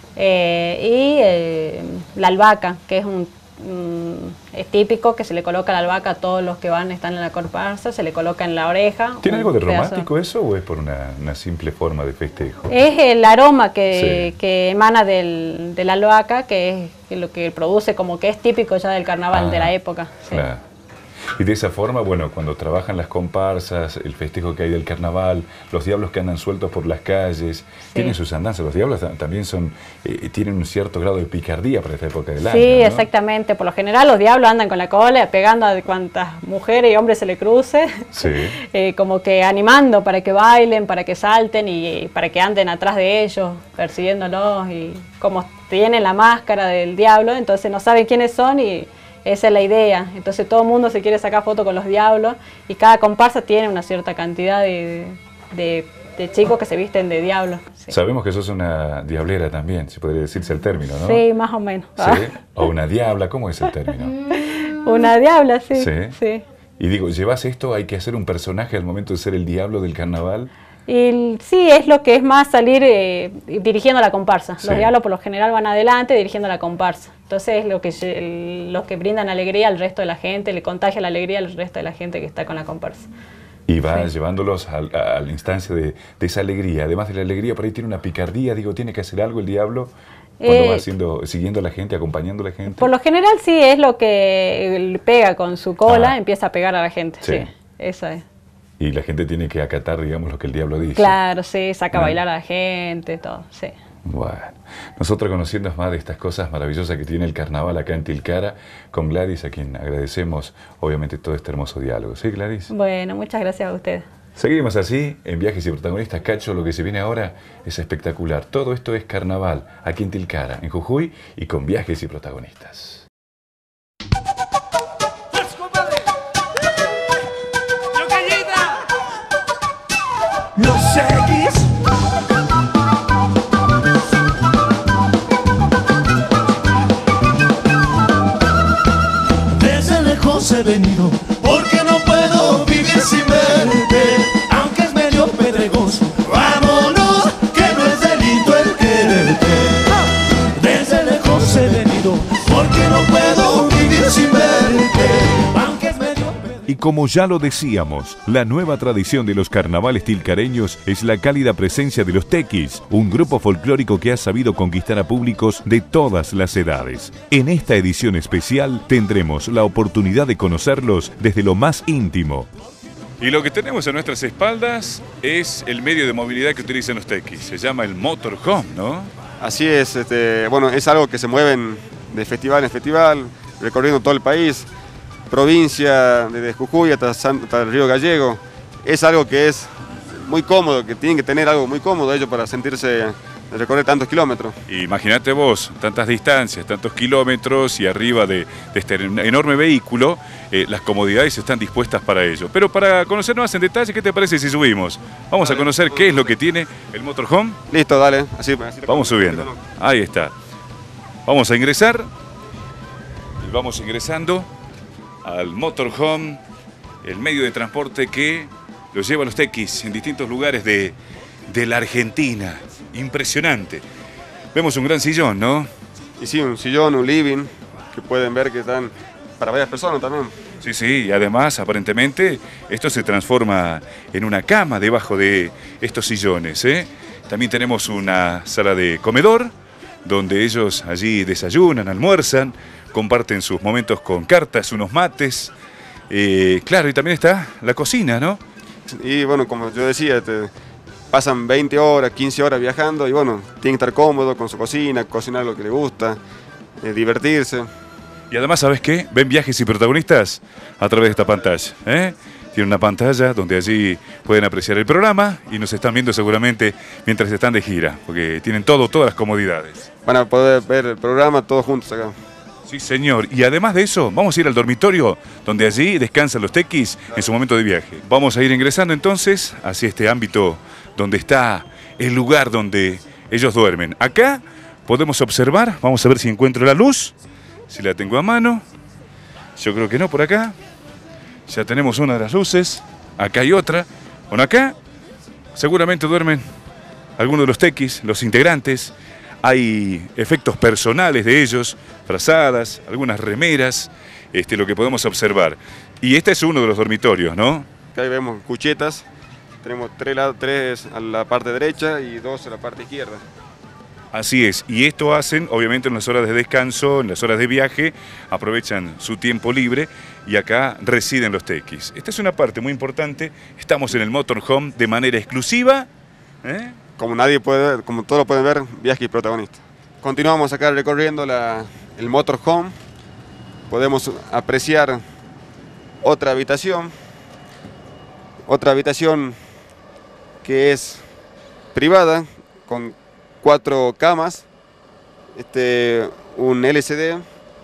y la albahaca, que es típico que se le coloca la albahaca a todos los que están en la comparsa, se le coloca en la oreja. ¿Tiene algo de romántico eso o es por una simple forma de festejo? Es el aroma que emana de la albahaca, que es lo que produce, como que es típico ya del carnaval de la época. Sí. Claro. Y de esa forma, bueno, cuando trabajan las comparsas, el festejo que hay del carnaval, los diablos que andan sueltos por las calles, tienen sus andanzas. Los diablos también tienen un cierto grado de picardía para esta época del año, Sí, ¿no? Exactamente. Por lo general los diablos andan con la cola pegando a cuantas mujeres y hombres se le cruce, como que animando para que bailen, para que salten y para que anden atrás de ellos, persiguiéndolos. Y como tienen la máscara del diablo, entonces no saben quiénes son y esa es la idea. Entonces todo el mundo se quiere sacar foto con los diablos y cada comparsa tiene una cierta cantidad de chicos que se visten de diablo. Sí. Sabemos que sos una diablera también, si podría decirse el término, ¿no? Sí, más o menos. ¿Sí? O una diabla, ¿cómo es el término? Una diabla, sí. Sí. Y digo, ¿llevas esto? ¿Hay que hacer un personaje al momento de ser el diablo del carnaval? Y sí, es lo que es más salir dirigiendo la comparsa. Los diablos por lo general van adelante dirigiendo la comparsa. Entonces es los que brindan alegría al resto de la gente, le contagia la alegría al resto de la gente que está con la comparsa. Y va llevándolos a la instancia de esa alegría. Además de la alegría, por ahí tiene una picardía, digo, ¿tiene que hacer algo el diablo? Cuando va siguiendo a la gente, acompañando a la gente. Por lo general sí, es lo que pega con su cola, empieza a pegar a la gente. Sí, eso es. Y la gente tiene que acatar, digamos, lo que el diablo dice. Claro, sí, saca a bailar a la gente, todo, sí. Bueno, nosotros conociendo más de estas cosas maravillosas que tiene el carnaval acá en Tilcara, con Gladys, a quien agradecemos obviamente todo este hermoso diálogo. ¿Sí, Gladys? Bueno, muchas gracias a ustedes. Seguimos así, en Viajes y Protagonistas. Cacho, lo que se viene ahora es espectacular. Todo esto es carnaval, aquí en Tilcara, en Jujuy, y con Viajes y Protagonistas. Los X. Desde lejos he venido, porque no puedo vivir sin verte, aunque es medio pedregoso. Vámonos, que no es delito el quererte. Desde lejos he venido, porque no puedo vivir sin verte, aunque es medio pedregoso. Y como ya lo decíamos, la nueva tradición de los carnavales tilcareños es la cálida presencia de los tequis, un grupo folclórico que ha sabido conquistar a públicos de todas las edades. En esta edición especial tendremos la oportunidad de conocerlos desde lo más íntimo. Y lo que tenemos a nuestras espaldas es el medio de movilidad que utilizan los tequis. Se llama el motorhome, ¿no? Así es, bueno, es algo que se mueven de festival en festival, recorriendo todo el país. Provincia, desde Jujuy hasta el Río Gallego. Es algo que es muy cómodo, que tienen que tener algo muy cómodo ellos para sentirse, recorrer tantos kilómetros. Imagínate vos, tantas distancias, tantos kilómetros y arriba de este enorme vehículo, las comodidades están dispuestas para ello. Pero para conocer más en detalle, ¿qué te parece si subimos? Vamos a conocer qué es lo que tiene el motorhome. Listo, dale. Así vamos subiendo. Ahí está. Vamos a ingresar. Y vamos ingresando al motorhome, el medio de transporte que los lleva a los tequis en distintos lugares de la Argentina. Impresionante. Vemos un gran sillón, ¿no? Y sí, un sillón, un living, que pueden ver que están para varias personas también. Sí, sí, y además, aparentemente, esto se transforma en una cama debajo de estos sillones, ¿eh? También tenemos una sala de comedor, donde ellos allí desayunan, almuerzan, comparten sus momentos con cartas, unos mates. Claro, y también está la cocina, ¿no? Y bueno, como yo decía, pasan 20 horas, 15 horas viajando y bueno, tienen que estar cómodos con su cocina, cocinar lo que les gusta, divertirse. Y además, ¿sabes qué? Ven Viajes y Protagonistas a través de esta pantalla, ¿eh? Tiene una pantalla donde allí pueden apreciar el programa y nos están viendo seguramente mientras están de gira, porque tienen todas las comodidades. Van a poder ver el programa todos juntos acá. Sí, señor. Y además de eso, vamos a ir al dormitorio, donde allí descansan los tequis en su momento de viaje. Vamos a ir ingresando entonces hacia este ámbito donde está el lugar donde ellos duermen. Acá podemos observar, vamos a ver si encuentro la luz, si la tengo a mano. Yo creo que no, por acá. Ya tenemos una de las luces. Acá hay otra. Bueno, acá seguramente duermen algunos de los tequis, los integrantes. Hay efectos personales de ellos, frazadas, algunas remeras, lo que podemos observar. Y este es uno de los dormitorios, ¿no? Acá vemos cuchetas, tenemos tres a la parte derecha y 2 a la parte izquierda. Así es, y esto hacen obviamente en las horas de descanso, en las horas de viaje, aprovechan su tiempo libre y acá residen los tequis. Esta es una parte muy importante, estamos en el motorhome de manera exclusiva, ¿eh? Como nadie puede ver, como todos lo pueden ver, Viajes y Protagonistas. Continuamos acá recorriendo el motorhome. Podemos apreciar otra habitación que es privada, con 4 camas, un LCD,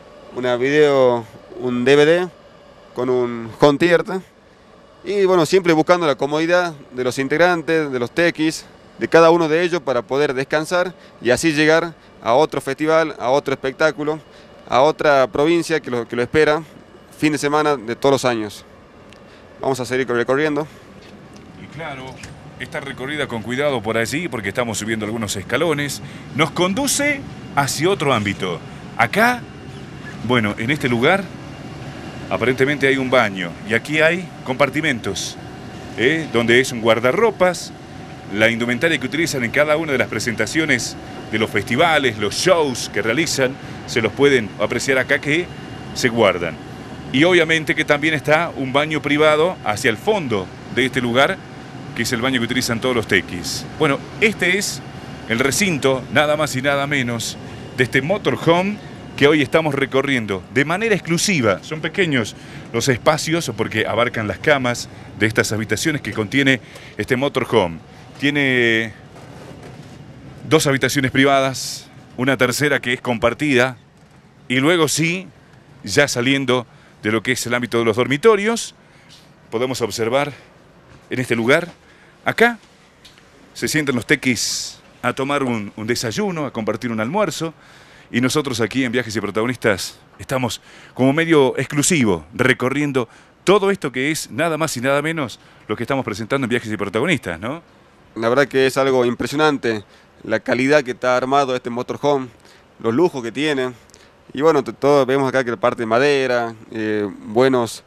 un DVD con un home theater. Y bueno, siempre buscando la comodidad de los integrantes, de los tequis, de cada uno de ellos para poder descansar y así llegar a otro festival, a otro espectáculo, a otra provincia que lo espera fin de semana de todos los años. Vamos a seguir recorriendo. Y claro, esta recorrida con cuidado por allí, porque estamos subiendo algunos escalones, nos conduce hacia otro ámbito. Acá, bueno, en este lugar, aparentemente hay un baño y aquí hay compartimentos, donde es un guardarropas. La indumentaria que utilizan en cada una de las presentaciones de los festivales, los shows que realizan, se los pueden apreciar acá que se guardan. Y obviamente que también está un baño privado hacia el fondo de este lugar, que es el baño que utilizan todos los tequis. Bueno, este es el recinto, nada más y nada menos, de este motorhome que hoy estamos recorriendo de manera exclusiva. Son pequeños los espacios porque abarcan las camas de estas habitaciones que contiene este motorhome. Tiene 2 habitaciones privadas, una tercera que es compartida y luego sí, ya saliendo de lo que es el ámbito de los dormitorios, podemos observar en este lugar, acá se sientan los tequis a tomar un desayuno, a compartir un almuerzo. Y nosotros aquí en Viajes y Protagonistas estamos como medio exclusivo, recorriendo todo esto que es nada más y nada menos lo que estamos presentando en Viajes y Protagonistas, ¿no? La verdad que es algo impresionante, la calidad que está armado este motorhome, los lujos que tiene. Y bueno, todos vemos acá que la parte de madera, buenos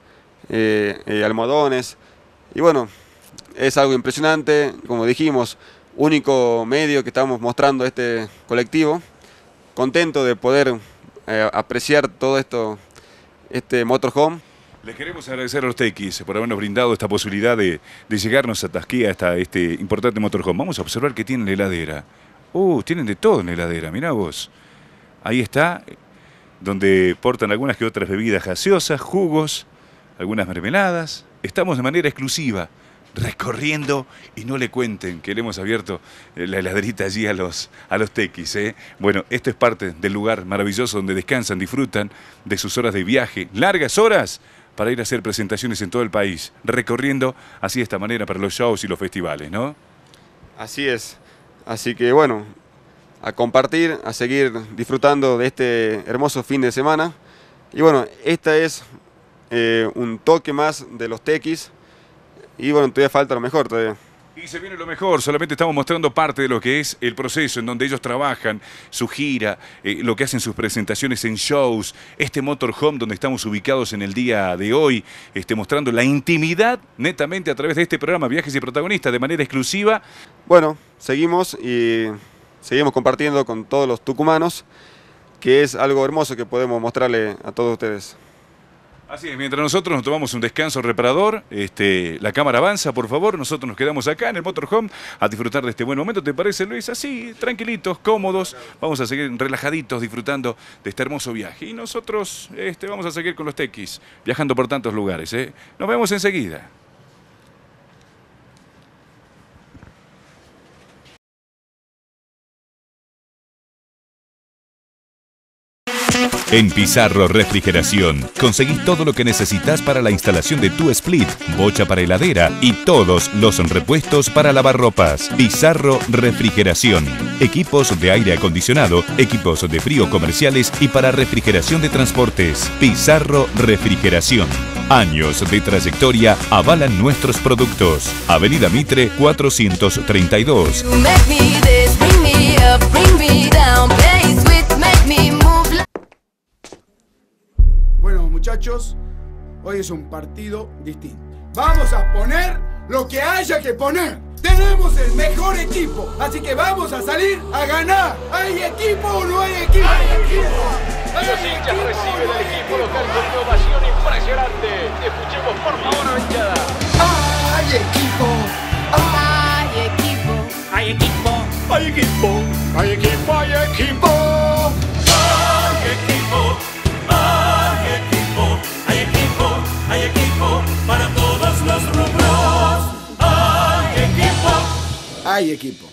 almohadones. Y bueno, es algo impresionante, como dijimos, único medio que estamos mostrando este colectivo. Contento de poder apreciar todo esto, este motorhome. Les queremos agradecer a los tequis por habernos brindado esta posibilidad de llegarnos hasta aquí, hasta este importante motorhome. Vamos a observar que tienen la heladera. Tienen de todo en la heladera, mirá vos. Ahí está, donde portan algunas que otras bebidas gaseosas, jugos, algunas mermeladas. Estamos de manera exclusiva recorriendo y no le cuenten que le hemos abierto la heladerita allí a los tequis, ¿eh? Bueno, esto es parte del lugar maravilloso donde descansan, disfrutan de sus horas de viaje, largas horas para ir a hacer presentaciones en todo el país, recorriendo así de esta manera para los shows y los festivales, ¿no? Así es, así que bueno, a compartir, a seguir disfrutando de este hermoso fin de semana. Y bueno, esta es un toque más de los tequis. Y bueno, todavía falta lo mejor todavía. Y se viene lo mejor, solamente estamos mostrando parte de lo que es el proceso en donde ellos trabajan, su gira, lo que hacen sus presentaciones en shows, este motorhome donde estamos ubicados en el día de hoy, mostrando la intimidad netamente a través de este programa Viajes y Protagonistas de manera exclusiva. Bueno, seguimos compartiendo con todos los tucumanos, que es algo hermoso que podemos mostrarle a todos ustedes. Así es, mientras nosotros nos tomamos un descanso reparador, la cámara avanza, por favor, nosotros nos quedamos acá en el motorhome a disfrutar de este buen momento, ¿te parece, Luis? Así, tranquilitos, cómodos, vamos a seguir relajaditos disfrutando de este hermoso viaje. Y nosotros vamos a seguir con los tequis, viajando por tantos lugares, ¿eh? Nos vemos enseguida. En Pizarro Refrigeración conseguís todo lo que necesitas para la instalación de tu split, bocha para heladera y todos los repuestos para lavarropas. Pizarro Refrigeración. Equipos de aire acondicionado, equipos de frío comerciales y para refrigeración de transportes. Pizarro Refrigeración. Años de trayectoria avalan nuestros productos. Avenida Mitre 432. Bueno, muchachos, hoy es un partido distinto. Vamos a poner lo que haya que poner. Tenemos el mejor equipo, así que vamos a salir a ganar. ¿Hay equipo o no hay equipo? ¡Hay equipo! Los hinchas reciben al equipo local con una ovación impresionante. Escuchemos por favor a Benchada. ¡Hay equipo! ¡Hay equipo! ¡Hay equipo! ¡Hay equipo! ¡Hay equipo! ¡Hay equipo! Hay equipo para todos los rubros. Hay equipo. Hay equipo.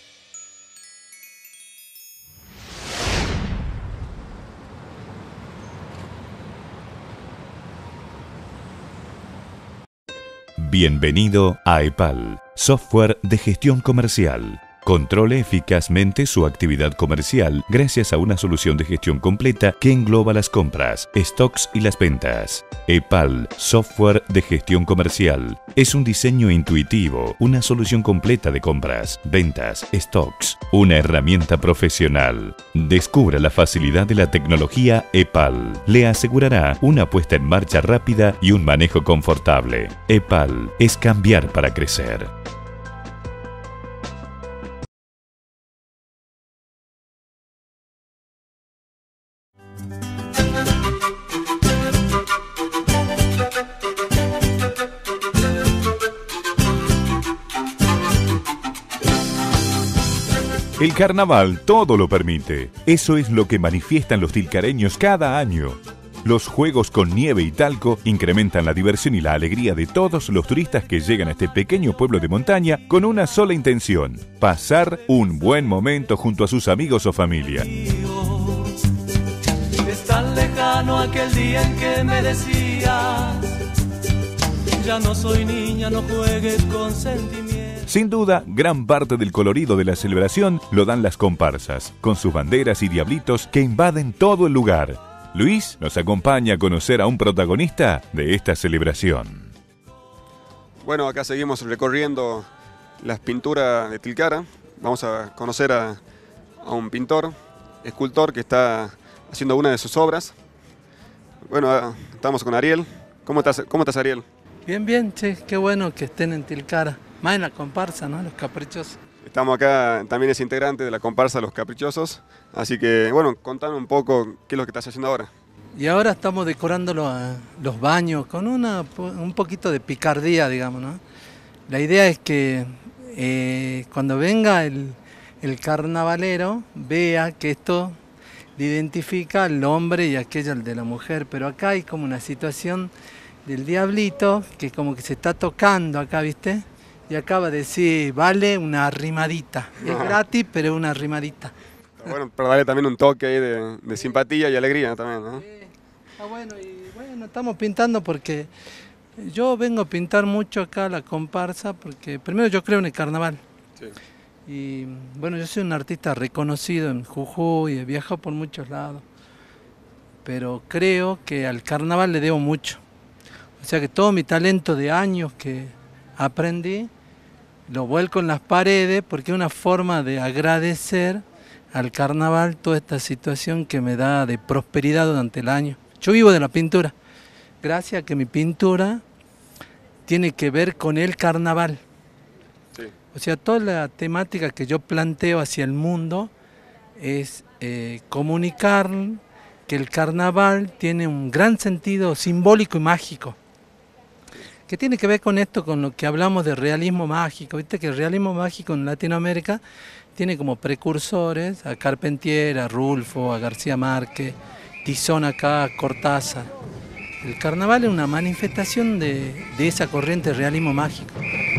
Bienvenido a EPAL, software de gestión comercial. Controle eficazmente su actividad comercial gracias a una solución de gestión completa que engloba las compras, stocks y las ventas. EPAL, software de gestión comercial. Es un diseño intuitivo, una solución completa de compras, ventas, stocks, una herramienta profesional. Descubra la facilidad de la tecnología EPAL. Le asegurará una puesta en marcha rápida y un manejo confortable. EPAL es cambiar para crecer. El carnaval todo lo permite. Eso es lo que manifiestan los tilcareños cada año. Los juegos con nieve y talco incrementan la diversión y la alegría de todos los turistas que llegan a este pequeño pueblo de montaña con una sola intención: pasar un buen momento junto a sus amigos o familia. Es tan lejano aquel día en que me decías: ya no soy niña, no juegues con sentimientos. Sin duda, gran parte del colorido de la celebración lo dan las comparsas, con sus banderas y diablitos que invaden todo el lugar. Luis nos acompaña a conocer a un protagonista de esta celebración. Bueno, acá seguimos recorriendo las pinturas de Tilcara. Vamos a conocer a un pintor, escultor que está haciendo una de sus obras. Bueno, estamos con Ariel. ¿Cómo estás, Ariel? Bien, bien, che, qué bueno que estén en Tilcara. Más en la comparsa, ¿no? Los Caprichosos. Estamos acá, también es integrante de la comparsa Los Caprichosos. Así que, bueno, contame un poco qué es lo que estás haciendo ahora. Y ahora estamos decorando los baños con un poquito de picardía, digamos, ¿no? La idea es que cuando venga el carnavalero vea que esto identifica al hombre y aquella al de la mujer. Pero acá hay como una situación del diablito que como que se está tocando acá, ¿viste? Y acaba de decir, vale una arrimadita. Es gratis, pero es una arrimadita. Bueno, pero darle también un toque ahí de simpatía y alegría también, ¿no? Está bueno, y bueno, estamos pintando porque yo vengo a pintar mucho acá la comparsa, porque primero yo creo en el carnaval. Sí. Y bueno, yo soy un artista reconocido en Jujuy, he viajado por muchos lados, pero creo que al carnaval le debo mucho. O sea que todo mi talento de años que aprendí, lo vuelco en las paredes porque es una forma de agradecer al carnaval toda esta situación que me da de prosperidad durante el año. Yo vivo de la pintura, gracias a que mi pintura tiene que ver con el carnaval. Sí. O sea, toda la temática que yo planteo hacia el mundo es comunicar que el carnaval tiene un gran sentido simbólico y mágico, que tiene que ver con esto, con lo que hablamos de realismo mágico. Viste que el realismo mágico en Latinoamérica tiene como precursores a Carpentier, a Rulfo, a García Márquez, Tizón acá, Cortázar. El carnaval es una manifestación de esa corriente de realismo mágico.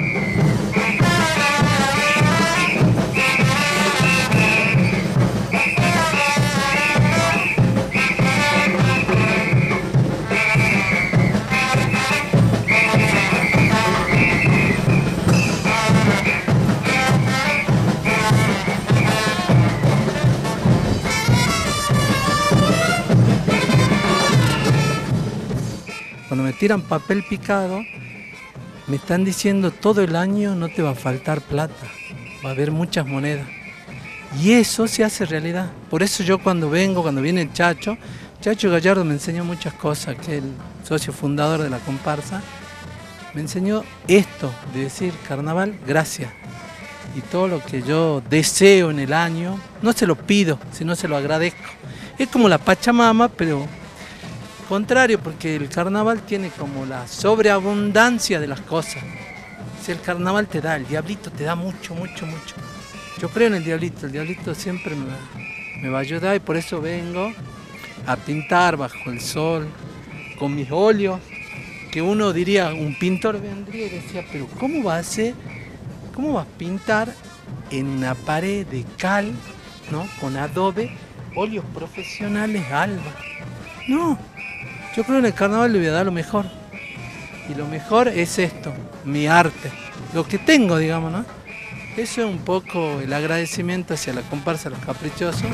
Cuando me tiran papel picado, me están diciendo todo el año no te va a faltar plata, va a haber muchas monedas. Y eso se hace realidad. Por eso yo cuando viene el Chacho Gallardo me enseñó muchas cosas, que es el socio fundador de la comparsa, me enseñó esto, de decir carnaval, gracias. Y todo lo que yo deseo en el año, no se lo pido, sino se lo agradezco. Es como la Pachamama, pero contrario, porque el carnaval tiene como la sobreabundancia de las cosas. Si el carnaval te da, el diablito te da mucho, mucho, mucho. Yo creo en el diablito siempre me va a ayudar y por eso vengo a pintar bajo el sol, con mis óleos, que uno diría, un pintor vendría y decía, pero ¿cómo va a hacer? ¿Cómo vas a pintar en una pared de cal, ¿no? Con adobe, óleos profesionales Alba? No. Yo creo que en el carnaval le voy a dar lo mejor. Y lo mejor es esto, mi arte. Lo que tengo, digamos, ¿no? Eso es un poco el agradecimiento hacia la comparsa Los Caprichosos.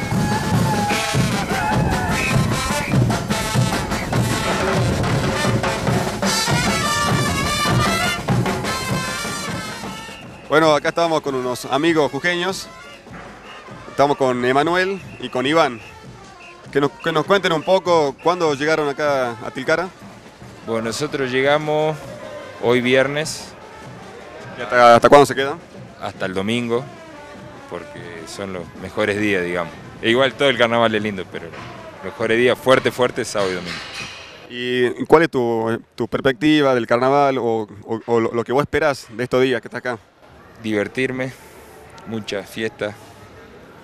Bueno, acá estamos con unos amigos jujeños. Estamos con Emanuel y con Iván. Que nos cuenten un poco cuándo llegaron acá a Tilcara. Bueno, nosotros llegamos hoy viernes. ¿Y hasta cuándo se quedan? Hasta el domingo, porque son los mejores días, digamos. E igual todo el carnaval es lindo, pero los mejores días fuerte, sábado y domingo. ¿Y cuál es tu perspectiva del carnaval o lo que vos esperás de estos días que estás acá? Divertirme, muchas fiestas,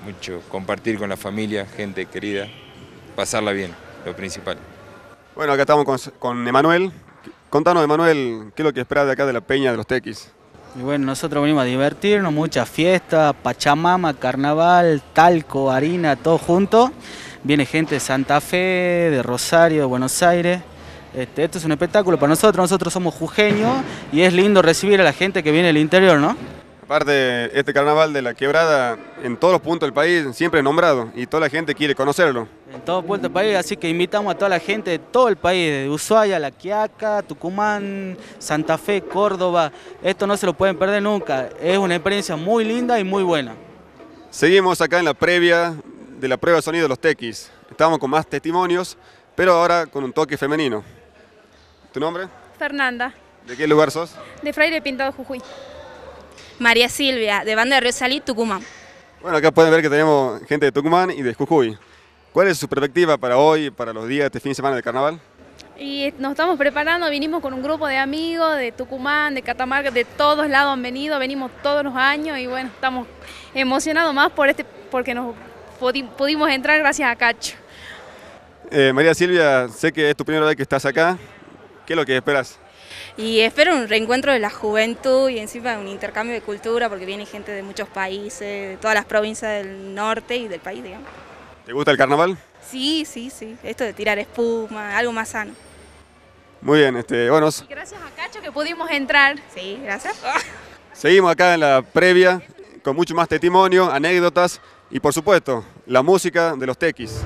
mucho compartir con la familia, gente querida, pasarla bien, lo principal. Bueno, acá estamos con Emanuel. Contanos, Emanuel, ¿qué es lo que esperás de acá de la Peña de los Tequis? Y bueno, nosotros venimos a divertirnos, muchas fiestas, Pachamama, carnaval, talco, harina, todo junto. Viene gente de Santa Fe, de Rosario, de Buenos Aires. Esto es un espectáculo para nosotros somos jujeños y es lindo recibir a la gente que viene del interior, ¿no? Aparte, este carnaval de la Quebrada, en todos los puntos del país, siempre es nombrado y toda la gente quiere conocerlo. En todo punto del país, así que invitamos a toda la gente de todo el país, de Ushuaia, La Quiaca, Tucumán, Santa Fe, Córdoba. Esto no se lo pueden perder nunca, es una experiencia muy linda y muy buena. Seguimos acá en la previa de la prueba de sonido de los Tequis. Estamos con más testimonios, pero ahora con un toque femenino. ¿Tu nombre? Fernanda, ¿De qué lugar sos? de Fraile Pintado, Jujuy. María Silvia, de Banda de Río Salí, Tucumán. Bueno, acá pueden ver que tenemos gente de Tucumán y de Jujuy. ¿Cuál es su perspectiva para hoy, para los días de este fin de semana de carnaval? Y nos estamos preparando, vinimos con un grupo de amigos de Tucumán, de Catamarca, de todos lados han venido, venimos todos los años y bueno, estamos emocionados más porque nos pudimos entrar gracias a Cacho. María Silvia, sé que es tu primera vez que estás acá. ¿Qué es lo que esperas? Y espero un reencuentro de la juventud y encima un intercambio de cultura porque viene gente de muchos países, de todas las provincias del norte y del país, digamos. ¿Te gusta el carnaval? Sí, sí, sí. Esto de tirar espuma, algo más sano. Muy bien, bueno, Y gracias a Cacho que pudimos entrar. Sí, gracias. seguimos acá en la previa con mucho más testimonio, anécdotas y por supuesto, la música de los Tequis.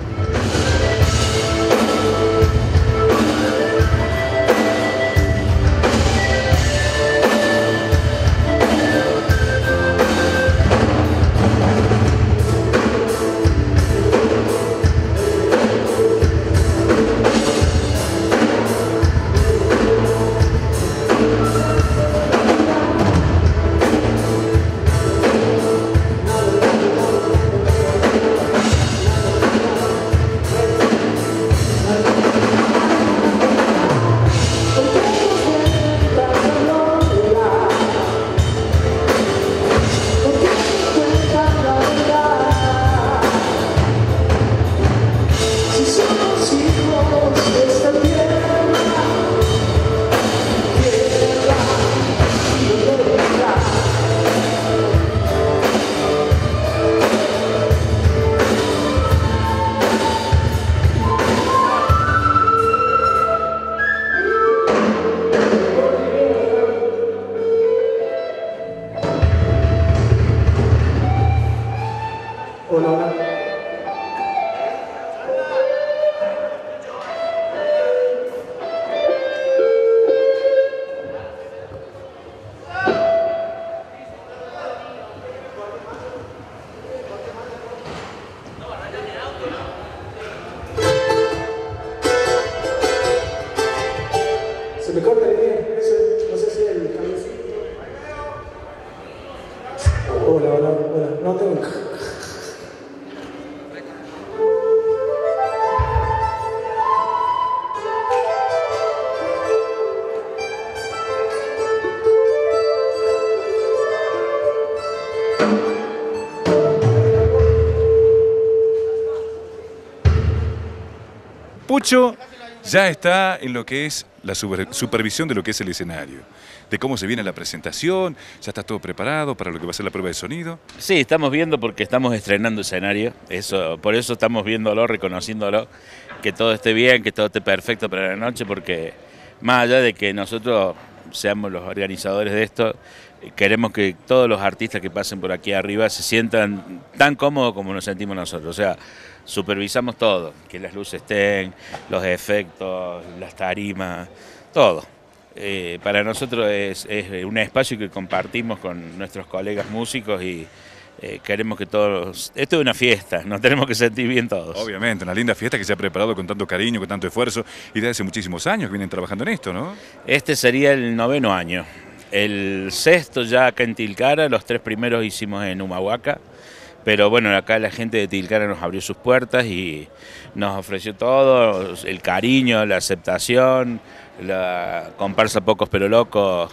Se me corta el día, eso no sé si es el camisito. Hola, no tengo. Pucho ya está en lo que es la supervisión de lo que es el escenario, de cómo se viene la presentación, ya está todo preparado para lo que va a ser la prueba de sonido. Sí, estamos viendo porque estamos estrenando escenario, por eso estamos viéndolo, reconociéndolo, que todo esté bien, que todo esté perfecto para la noche, porque más allá de que nosotros seamos los organizadores de esto, queremos que todos los artistas que pasen por aquí arriba se sientan tan cómodos como nos sentimos nosotros, o sea, supervisamos todo, que las luces estén, los efectos, las tarimas, todo. Para nosotros es un espacio que compartimos con nuestros colegas músicos y queremos que todos... Esto es una fiesta, nos tenemos que sentir bien todos. Obviamente, una linda fiesta que se ha preparado con tanto cariño, con tanto esfuerzo y desde hace muchísimos años que vienen trabajando en esto, ¿no? Este sería el 9º año. El 6º ya acá en Tilcara, los 3 primeros hicimos en Humahuaca. Pero bueno, acá la gente de Tilcara nos abrió sus puertas y nos ofreció todo, el cariño, la aceptación, la comparsa Pocos pero Locos,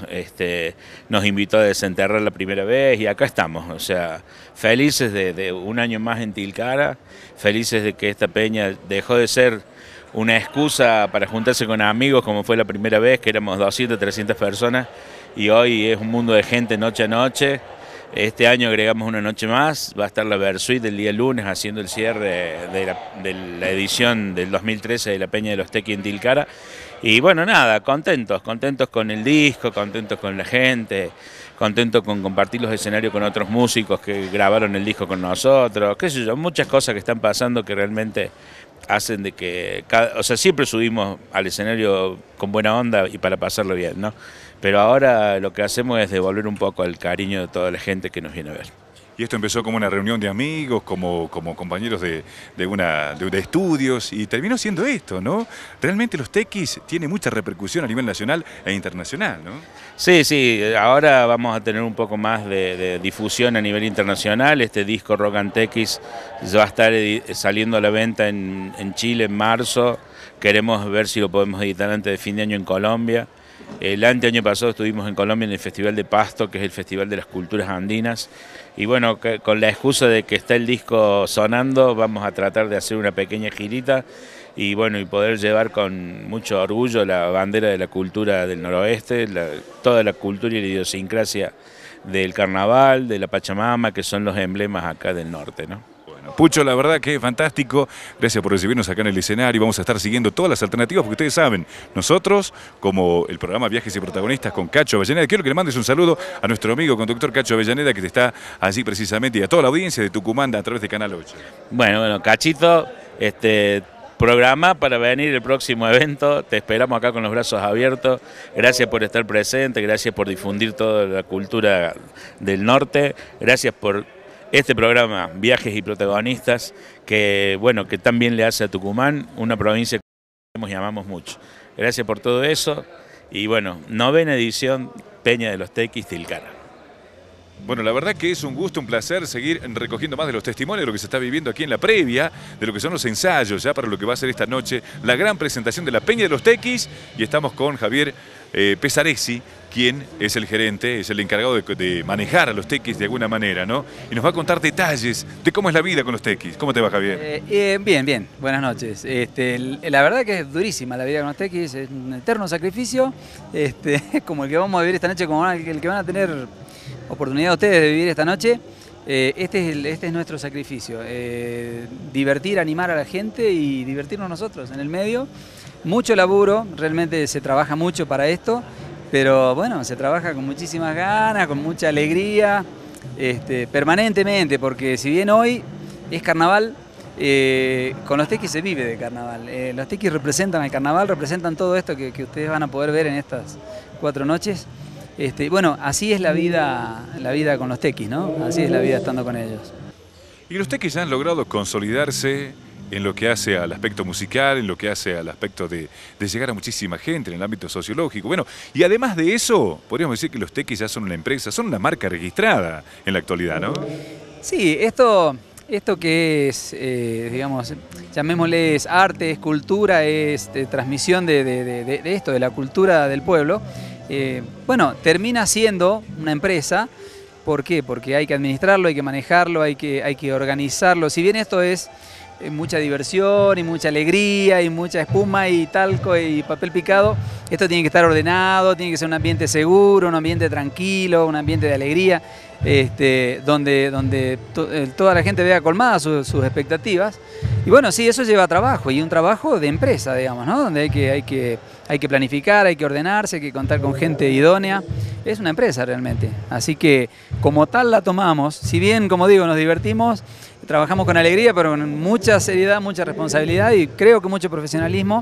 nos invitó a desenterrar la primera vez y acá estamos, o sea, felices de un año más en Tilcara, felices de que esta peña dejó de ser una excusa para juntarse con amigos como fue la primera vez, que éramos 200, 300 personas, y hoy es un mundo de gente noche a noche. Este año agregamos una noche más, va a estar la Versuit del día lunes haciendo el cierre de la edición del 2013 de la Peña de los Tequis en Tilcara. Y bueno, nada, contentos con el disco, contentos con la gente, contentos con compartir los escenarios con otros músicos que grabaron el disco con nosotros, qué sé yo, muchas cosas que están pasando que realmente hacen de que, o sea, siempre subimos al escenario con buena onda y para pasarlo bien, ¿no? Pero ahora lo que hacemos es devolver un poco el cariño de toda la gente que nos viene a ver. Y esto empezó como una reunión de amigos, como compañeros de estudios, y terminó siendo esto, ¿no? Realmente los Tequis tienen mucha repercusión a nivel nacional e internacional, ¿no? Sí, ahora vamos a tener un poco más de difusión a nivel internacional. Este disco Rock and Tequis va a estar saliendo a la venta en Chile en marzo. Queremos ver si lo podemos editar antes de fin de año en Colombia. El año pasado estuvimos en Colombia en el Festival de Pasto, que es el Festival de las Culturas Andinas. Y bueno, con la excusa de que está el disco sonando, vamos a tratar de hacer una pequeña girita y bueno, y poder llevar con mucho orgullo la bandera de la cultura del noroeste, toda la cultura y la idiosincrasia del carnaval, de la Pachamama, que son los emblemas acá del norte, ¿no? Pucho, la verdad que es fantástico, gracias por recibirnos acá en el escenario, vamos a estar siguiendo todas las alternativas porque ustedes saben, nosotros como el programa Viajes y Protagonistas con Cacho Avellaneda, quiero que le mandes un saludo a nuestro amigo conductor Cacho Avellaneda que está allí precisamente y a toda la audiencia de Tucumán a través de Canal 8. Bueno, Cachito, programa para venir el próximo evento, te esperamos acá con los brazos abiertos, gracias por estar presente, gracias por difundir toda la cultura del norte, gracias por este programa Viajes y Protagonistas, que bueno, que también le hace a Tucumán, una provincia que queremos y amamos mucho. Gracias por todo eso y bueno, 9ª edición Peña de los Tequis Tilcara. Bueno, la verdad que es un gusto, un placer seguir recogiendo más de los testimonios de lo que se está viviendo aquí en la previa, de lo que son los ensayos ya para lo que va a ser esta noche, la gran presentación de la Peña de los Tequis, y estamos con Javier Pesaresi, quien es el gerente, es el encargado de manejar a los tequis de alguna manera, ¿no? Y nos va a contar detalles de cómo es la vida con los tequis. ¿Cómo te va, Javier? Bien. Buenas noches. La verdad que es durísima la vida con los tequis, es un eterno sacrificio, como el que vamos a vivir esta noche, como el que van a tener oportunidad ustedes de vivir esta noche. Este es nuestro sacrificio, divertir, animar a la gente y divertirnos nosotros en el medio. Mucho laburo, realmente se trabaja mucho para esto. Pero bueno, se trabaja con muchísimas ganas, con mucha alegría, permanentemente, porque si bien hoy es carnaval, con los tequis se vive de carnaval. Los tequis representan el carnaval, representan todo esto que ustedes van a poder ver en estas 4 noches. Bueno, así es la vida con los tequis, ¿no? Así es la vida estando con ellos. Y los tequis ya han logrado consolidarse en lo que hace al aspecto musical, en lo que hace al aspecto de llegar a muchísima gente en el ámbito sociológico. Bueno, y además de eso, podríamos decir que los tequis ya son una empresa, son una marca registrada en la actualidad, ¿no? Sí, esto que es, digamos, llamémosle es arte, es cultura, es transmisión de esto, de la cultura del pueblo, bueno, termina siendo una empresa. ¿Por qué? Porque hay que administrarlo, hay que manejarlo, hay que organizarlo. Si bien esto es mucha diversión y mucha alegría y mucha espuma y talco y papel picado, esto tiene que estar ordenado, tiene que ser un ambiente seguro, un ambiente tranquilo, un ambiente de alegría, donde toda la gente vea colmadas sus expectativas. Y bueno, sí, eso lleva trabajo, y un trabajo de empresa, digamos, ¿no? Donde hay que planificar, hay que ordenarse, hay que contar con gente idónea. Es una empresa realmente, así que como tal la tomamos. Si bien, como digo, nos divertimos, trabajamos con alegría, pero con mucha seriedad, mucha responsabilidad y creo que mucho profesionalismo,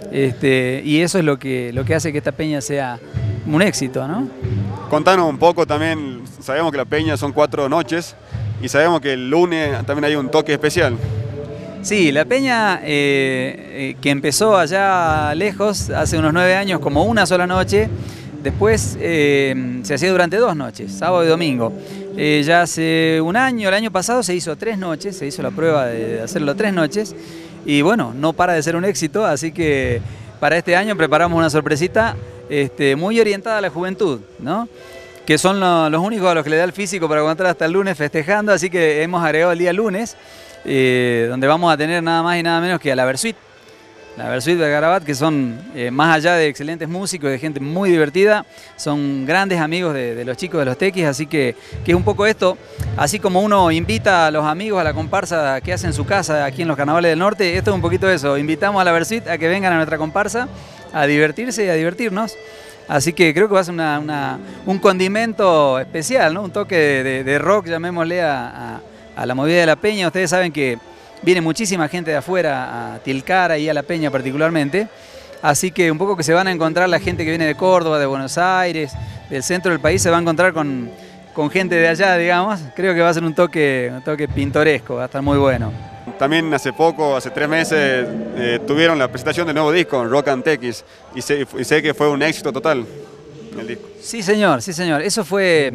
y eso es lo que hace que esta peña sea un éxito, ¿no? Contanos un poco también, sabemos que la peña son 4 noches y sabemos que el lunes también hay un toque especial. Sí, la peña que empezó allá lejos, hace unos 9 años, como una sola noche, después se hacía durante 2 noches, sábado y domingo. Ya hace un año, el año pasado se hizo 3 noches, se hizo la prueba de hacerlo 3 noches y bueno, no para de ser un éxito, así que para este año preparamos una sorpresita muy orientada a la juventud, ¿no? Que son los únicos a los que le da el físico para aguantar hasta el lunes festejando, así que hemos agregado el día lunes, donde vamos a tener nada más y nada menos que a la Versuit de Garabat, que son, más allá de excelentes músicos, de gente muy divertida, son grandes amigos de los chicos de los Tequis, así que es un poco esto, así como uno invita a los amigos a la comparsa que hace en su casa aquí en los Carnavales del Norte, esto es un poquito eso, invitamos a la Versuit a que vengan a nuestra comparsa a divertirse y a divertirnos. Así que creo que va a ser un condimento especial, ¿no? Un toque de rock, llamémosle, a la movida de la Peña. Ustedes saben que viene muchísima gente de afuera a Tilcara y a la Peña particularmente. Así que un poco que se van a encontrar la gente que viene de Córdoba, de Buenos Aires, del centro del país, se va a encontrar con gente de allá, digamos. Creo que va a ser un toque pintoresco, va a estar muy bueno. También hace poco, hace 3 meses, tuvieron la presentación del nuevo disco, Rock and Tequis, y sé que fue un éxito total el disco. Sí, señor, sí, señor. Eso fue...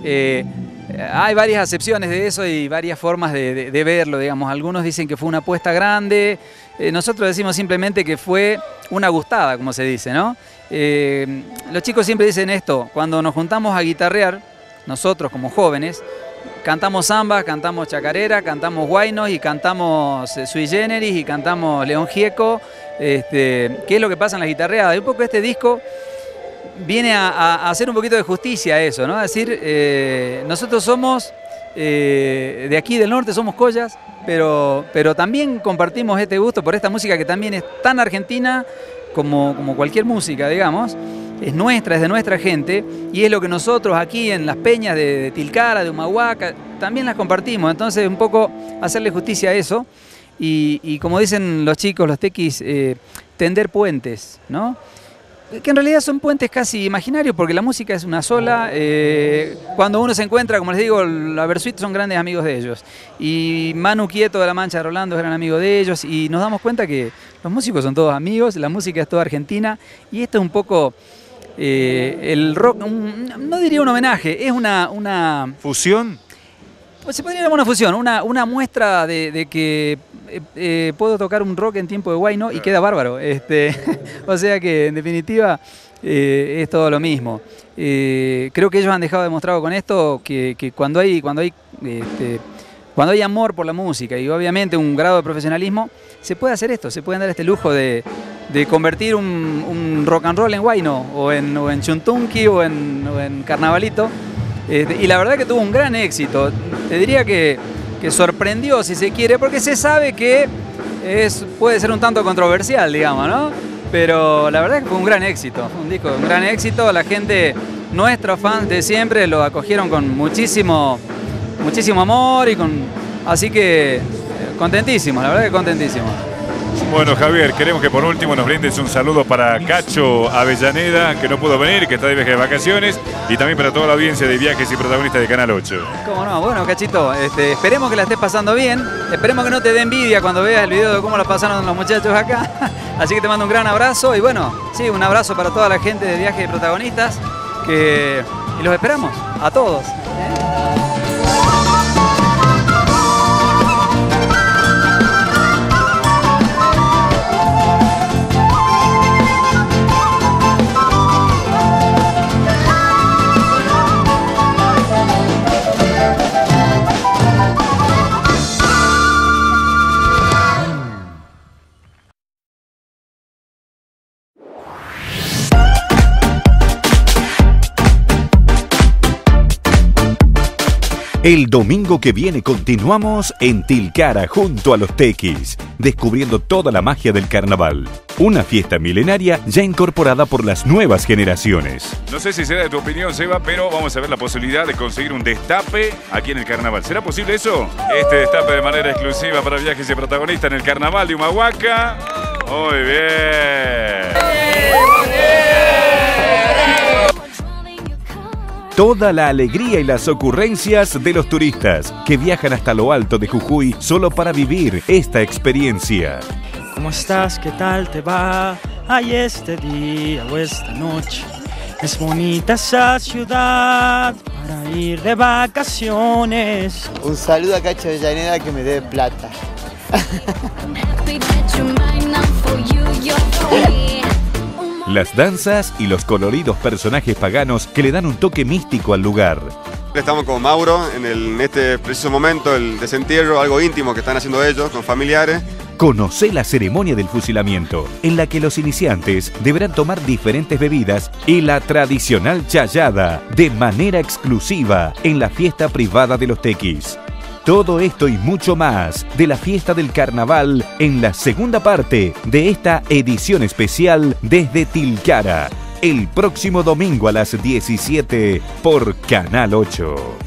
hay varias acepciones de eso y varias formas de verlo, digamos. Algunos dicen que fue una apuesta grande, nosotros decimos simplemente que fue una gustada, como se dice, ¿no? Los chicos siempre dicen esto, cuando nos juntamos a guitarrear, nosotros como jóvenes, cantamos zambas, cantamos chacarera, cantamos huaynos y cantamos sui generis y cantamos León Gieco, ¿qué es lo que pasa en la guitarreada? Y un poco este disco viene a hacer un poquito de justicia a eso, ¿no? Es decir, nosotros somos de aquí del norte, somos collas, pero también compartimos este gusto por esta música que también es tan argentina como cualquier música, digamos. Es nuestra, es de nuestra gente y es lo que nosotros aquí en las peñas de Tilcara, de Humahuaca, también las compartimos. Entonces un poco hacerle justicia a eso y como dicen los chicos, los tequis, tender puentes, ¿no? Que en realidad son puentes casi imaginarios porque la música es una sola. Cuando uno se encuentra, como les digo, la Versuit son grandes amigos de ellos. Y Manu Quieto de La Mancha de Rolando es gran amigo de ellos y nos damos cuenta que los músicos son todos amigos, la música es toda argentina y esto es un poco... el rock, no diría un homenaje, es una... ¿Fusión? Pues se podría llamar una fusión, una muestra de que puedo tocar un rock en tiempo de huayno y queda bárbaro. O sea que en definitiva es todo lo mismo. Creo que ellos han dejado demostrado con esto que cuando hay amor por la música y obviamente un grado de profesionalismo, se puede hacer esto, se pueden dar este lujo de convertir un rock and roll en huayno o en chuntunqui o en carnavalito. Y la verdad que tuvo un gran éxito. Te diría que sorprendió, si se quiere, porque se sabe que puede ser un tanto controversial, digamos, ¿no? Pero la verdad que fue un gran éxito, fue un disco de un gran éxito. La gente, nuestros fans de siempre, lo acogieron con muchísimo amor así que contentísimos, la verdad que contentísimos. Bueno, Javier, queremos que por último nos brindes un saludo para Cacho Avellaneda, que no pudo venir, que está de viaje de vacaciones, y también para toda la audiencia de Viajes y Protagonistas de Canal 8. ¿Cómo no? Bueno, Cachito, esperemos que la estés pasando bien, esperemos que no te dé envidia cuando veas el video de cómo la pasaron los muchachos acá, así que te mando un gran abrazo, y bueno, sí, un abrazo para toda la gente de Viajes y Protagonistas, y los esperamos, a todos. El domingo que viene continuamos en Tilcara junto a los Tequis, descubriendo toda la magia del carnaval. Una fiesta milenaria ya incorporada por las nuevas generaciones. No sé si será de tu opinión, Seba, pero vamos a ver la posibilidad de conseguir un destape aquí en el carnaval. ¿Será posible eso? Este destape de manera exclusiva para Viajes y Protagonistas en el carnaval de Humahuaca. Muy bien. Toda la alegría y las ocurrencias de los turistas que viajan hasta lo alto de Jujuy solo para vivir esta experiencia. ¿Cómo estás? ¿Qué tal te va? Ay, este día o esta noche. Es bonita esa ciudad para ir de vacaciones. Un saludo a Cacho Avellaneda que me dé plata. Las danzas y los coloridos personajes paganos que le dan un toque místico al lugar. Estamos con Mauro en este preciso momento, el desentierro, algo íntimo que están haciendo ellos con familiares. Conocé la ceremonia del fusilamiento, en la que los iniciantes deberán tomar diferentes bebidas y la tradicional chayada de manera exclusiva en la fiesta privada de los tequis. Todo esto y mucho más de la fiesta del carnaval en la segunda parte de esta edición especial desde Tilcara, el próximo domingo a las 17 por Canal 8.